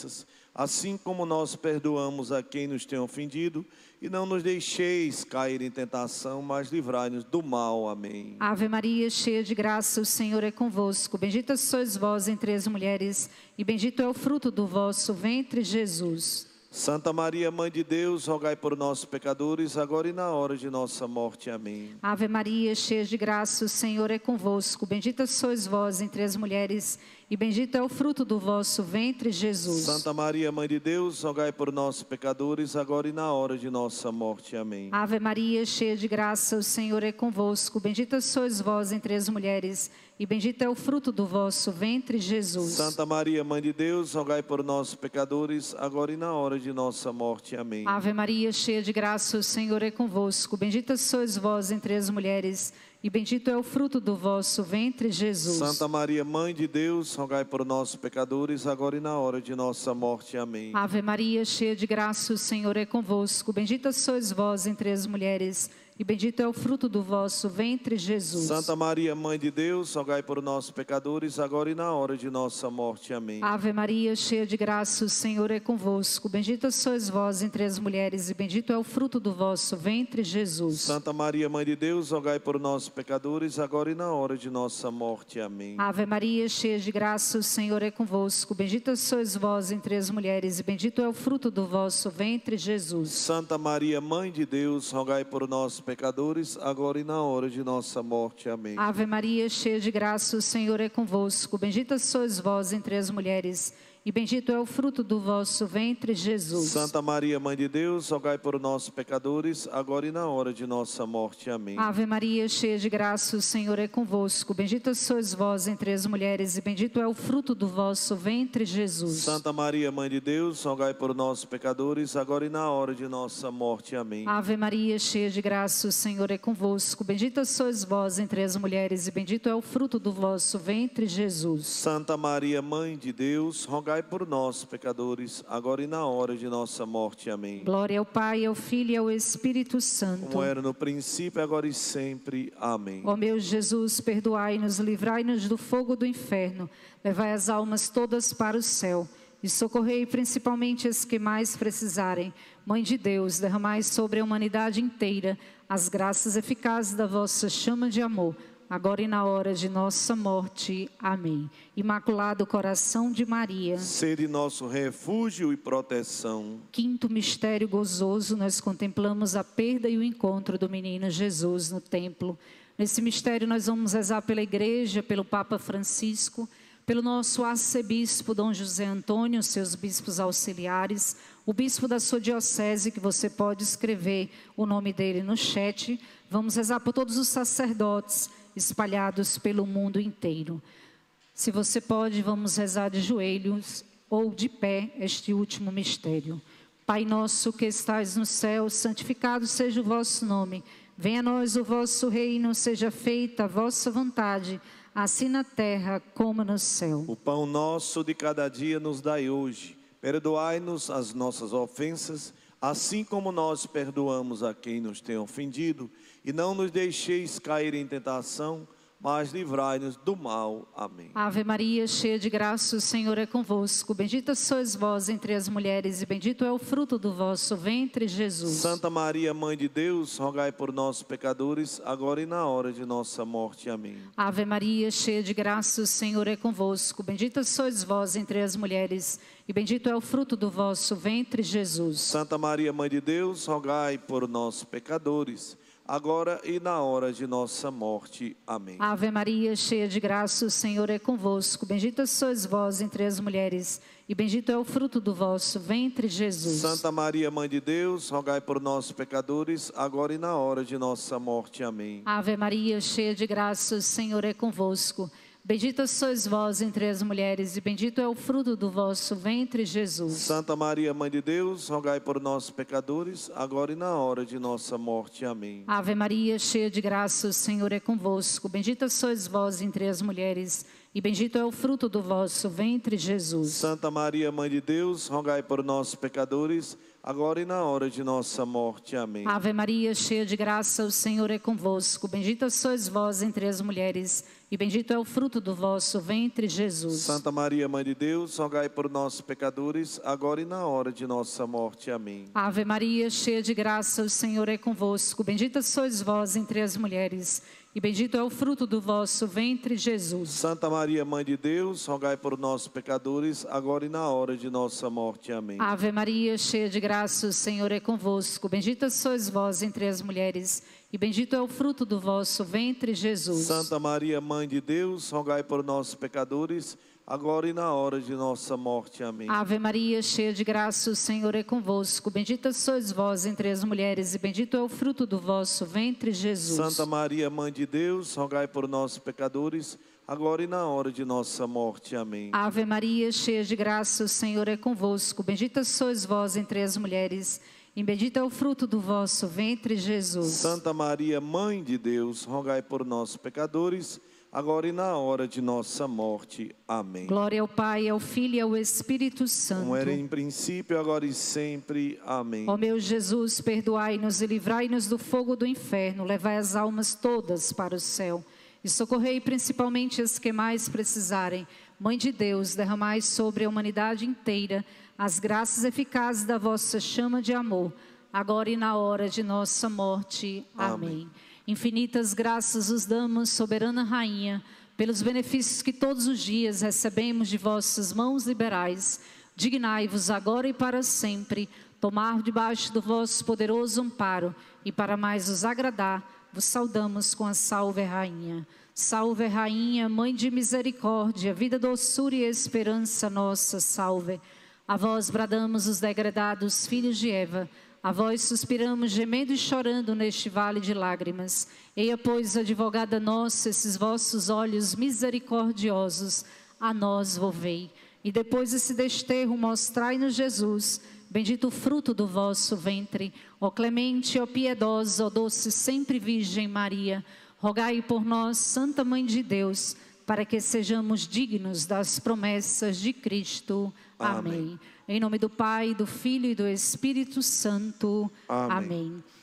assim como nós perdoamos a quem nos tem ofendido, e não nos deixeis cair em tentação, mas livrai-nos do mal. Amém. Ave Maria, cheia de graça, o Senhor é convosco. Bendita sois vós entre as mulheres, e bendito é o fruto do vosso ventre, Jesus. Santa Maria, Mãe de Deus, rogai por nós, pecadores, agora e na hora de nossa morte. Amém. Ave Maria, cheia de graça, o Senhor é convosco. Bendita sois vós entre as mulheres, e bendito é o fruto do vosso ventre, Jesus. Santa Maria, Mãe de Deus, rogai por nós, pecadores, agora e na hora de nossa morte. Amém. Ave Maria, cheia de graça, o Senhor é convosco. Bendita sois vós entre as mulheres, e bendito é o fruto do vosso ventre, Jesus. Santa Maria, Mãe de Deus, rogai por nós, pecadores, agora e na hora de nossa morte. Amém. Ave Maria, cheia de graça, o Senhor é convosco. Bendita sois vós entre as mulheres, e bendito é o fruto do vosso ventre, Jesus. Santa Maria, Mãe de Deus, rogai por nós, pecadores, agora e na hora de nossa morte. Amém. Ave Maria, cheia de graça, o Senhor é convosco. Bendita sois vós entre as mulheres, e bendito é o fruto do vosso ventre, Jesus. Santa Maria, Mãe de Deus, rogai por nós, pecadores, agora e na hora de nossa morte. Amém. Ave Maria, cheia de graça, o Senhor é convosco. Bendita sois vós entre as mulheres, e bendito é o fruto do vosso ventre, Jesus. Santa Maria, Mãe de Deus, rogai por nós, pecadores, agora e na hora de nossa morte. Amém. Ave Maria, cheia de graça, o Senhor é convosco. Bendita sois vós entre as mulheres, e bendito é o fruto do vosso ventre, Jesus. Santa Maria, Mãe de Deus, rogai por nós, pecadores, agora e na hora de nossa morte. Amém. Ave Maria, cheia de graça, o Senhor é convosco. Bendita sois vós entre as mulheres, e bendito é o fruto do vosso ventre, Jesus. Santa Maria, Mãe de Deus, rogai por nós, pecadores, agora e na hora de nossa morte. Amém. Ave Maria, cheia de graça, o Senhor é convosco. Bendita sois vós entre as mulheres, e bendito é o fruto do vosso ventre, Jesus. Santa Maria, Mãe de Deus, rogai por nós, pecadores, agora e na hora de nossa morte. Amém. Ave Maria, cheia de graça, o Senhor é convosco. Bendita sois vós entre as mulheres, e bendito é o fruto do vosso ventre, Jesus. Santa Maria, Mãe de Deus, rogai por nós, pecadores, agora e na hora de nossa morte. Amém. Glória ao Pai, ao Filho e ao Espírito Santo. Como era no princípio, agora e sempre. Amém. Ó meu Jesus, perdoai-nos, livrai-nos do fogo do inferno, levai as almas todas para o céu e socorrei principalmente as que mais precisarem. Mãe de Deus, derramai sobre a humanidade inteira as graças eficazes da vossa chama de amor, agora e na hora de nossa morte. Amém. Imaculado Coração de Maria, sede nosso refúgio e proteção. Quinto mistério gozoso, nós contemplamos a perda e o encontro do menino Jesus no templo. Nesse mistério nós vamos rezar pela igreja, pelo Papa Francisco, pelo nosso arcebispo Dom José Antônio, seus bispos auxiliares, o bispo da sua diocese, que você pode escrever o nome dele no chat. Vamos rezar por todos os sacerdotes espalhados pelo mundo inteiro. Se você pode, vamos rezar de joelhos ou de pé este último mistério. Pai nosso que estais no céu, santificado seja o vosso nome. Venha a nós o vosso reino, seja feita a vossa vontade, assim na terra como no céu. O pão nosso de cada dia nos dai hoje. Perdoai-nos as nossas ofensas, assim como nós perdoamos a quem nos tem ofendido. E não nos deixeis cair em tentação, mas livrai-nos do mal. Amém. Ave Maria, cheia de graça, o Senhor é convosco. Bendita sois vós entre as mulheres, e bendito é o fruto do vosso ventre, Jesus. Santa Maria, Mãe de Deus, rogai por nós, pecadores, agora e na hora de nossa morte. Amém. Ave Maria, cheia de graça, o Senhor é convosco. Bendita sois vós entre as mulheres, e bendito é o fruto do vosso ventre, Jesus. Santa Maria, Mãe de Deus, rogai por nós, pecadores, agora e na hora de nossa morte. Amém. Ave Maria, cheia de graça, o Senhor é convosco. Bendita sois vós entre as mulheres, e bendito é o fruto do vosso ventre, Jesus. Santa Maria, Mãe de Deus, rogai por nós, pecadores, agora e na hora de nossa morte. Amém. Ave Maria, cheia de graça, o Senhor é convosco. Bendita sois vós entre as mulheres, e bendito é o fruto do vosso ventre, Jesus. Santa Maria, Mãe de Deus, rogai por nós, pecadores, agora e na hora de nossa morte. Amém. Ave Maria, cheia de graça, o Senhor é convosco. Bendita sois vós entre as mulheres, e bendito é o fruto do vosso ventre, Jesus. Santa Maria, Mãe de Deus, rogai por nós, pecadores, agora e na hora de nossa morte. Amém. Ave Maria, cheia de graça, o Senhor é convosco. Bendita sois vós entre as mulheres, e bendito é o fruto do vosso ventre, Jesus. Santa Maria, Mãe de Deus, rogai por nós, pecadores, agora e na hora de nossa morte. Amém. Ave Maria, cheia de graça, o Senhor é convosco. Bendita sois vós entre as mulheres, e bendito é o fruto do vosso ventre, Jesus. Santa Maria, Mãe de Deus, rogai por nós, pecadores, agora e na hora de nossa morte. Amém. Ave Maria, cheia de graça, o Senhor é convosco. Bendita sois vós entre as mulheres, e bendito é o fruto do vosso ventre, Jesus. Santa Maria, Mãe de Deus, rogai por nós, pecadores, agora e na hora de nossa morte. Amém. Ave Maria, cheia de graça, o Senhor é convosco. Bendita sois vós entre as mulheres, e bendito é o fruto do vosso ventre, Jesus. Santa Maria, Mãe de Deus, rogai por nós, pecadores, agora e na hora de nossa morte. Amém. Ave Maria, cheia de graça, o Senhor é convosco. Bendita sois vós entre as mulheres, e bendito é o fruto do vosso ventre, Jesus. Santa Maria, Mãe de Deus, rogai por nós, pecadores, agora e na hora de nossa morte. Amém. Glória ao Pai, ao Filho e ao Espírito Santo. Como era em princípio, agora e sempre. Amém. Ó meu Jesus, perdoai-nos e livrai-nos do fogo do inferno, levai as almas todas para o céu e socorrei principalmente as que mais precisarem. Mãe de Deus, derramai sobre a humanidade inteira as graças eficazes da vossa chama de amor, agora e na hora de nossa morte. Amém. Amém. Infinitas graças os damos, soberana Rainha, pelos benefícios que todos os dias recebemos de vossas mãos liberais. Dignai-vos agora e para sempre tomar debaixo do vosso poderoso amparo, e para mais os agradar, vos saudamos com a Salve Rainha. Salve Rainha, Mãe de misericórdia, vida, doçura e esperança nossa, salve. A vós bradamos os degredados filhos de Eva, a vós suspiramos gemendo e chorando neste vale de lágrimas. Eia, pois, advogada nossa, esses vossos olhos misericordiosos a nós volvei. E depois desse desterro mostrai-nos Jesus, bendito o fruto do vosso ventre. Ó clemente, ó piedosa, ó doce sempre Virgem Maria, rogai por nós, Santa Mãe de Deus, para que sejamos dignos das promessas de Cristo. Amém. Amém. Em nome do Pai, do Filho e do Espírito Santo. Amém. Amém.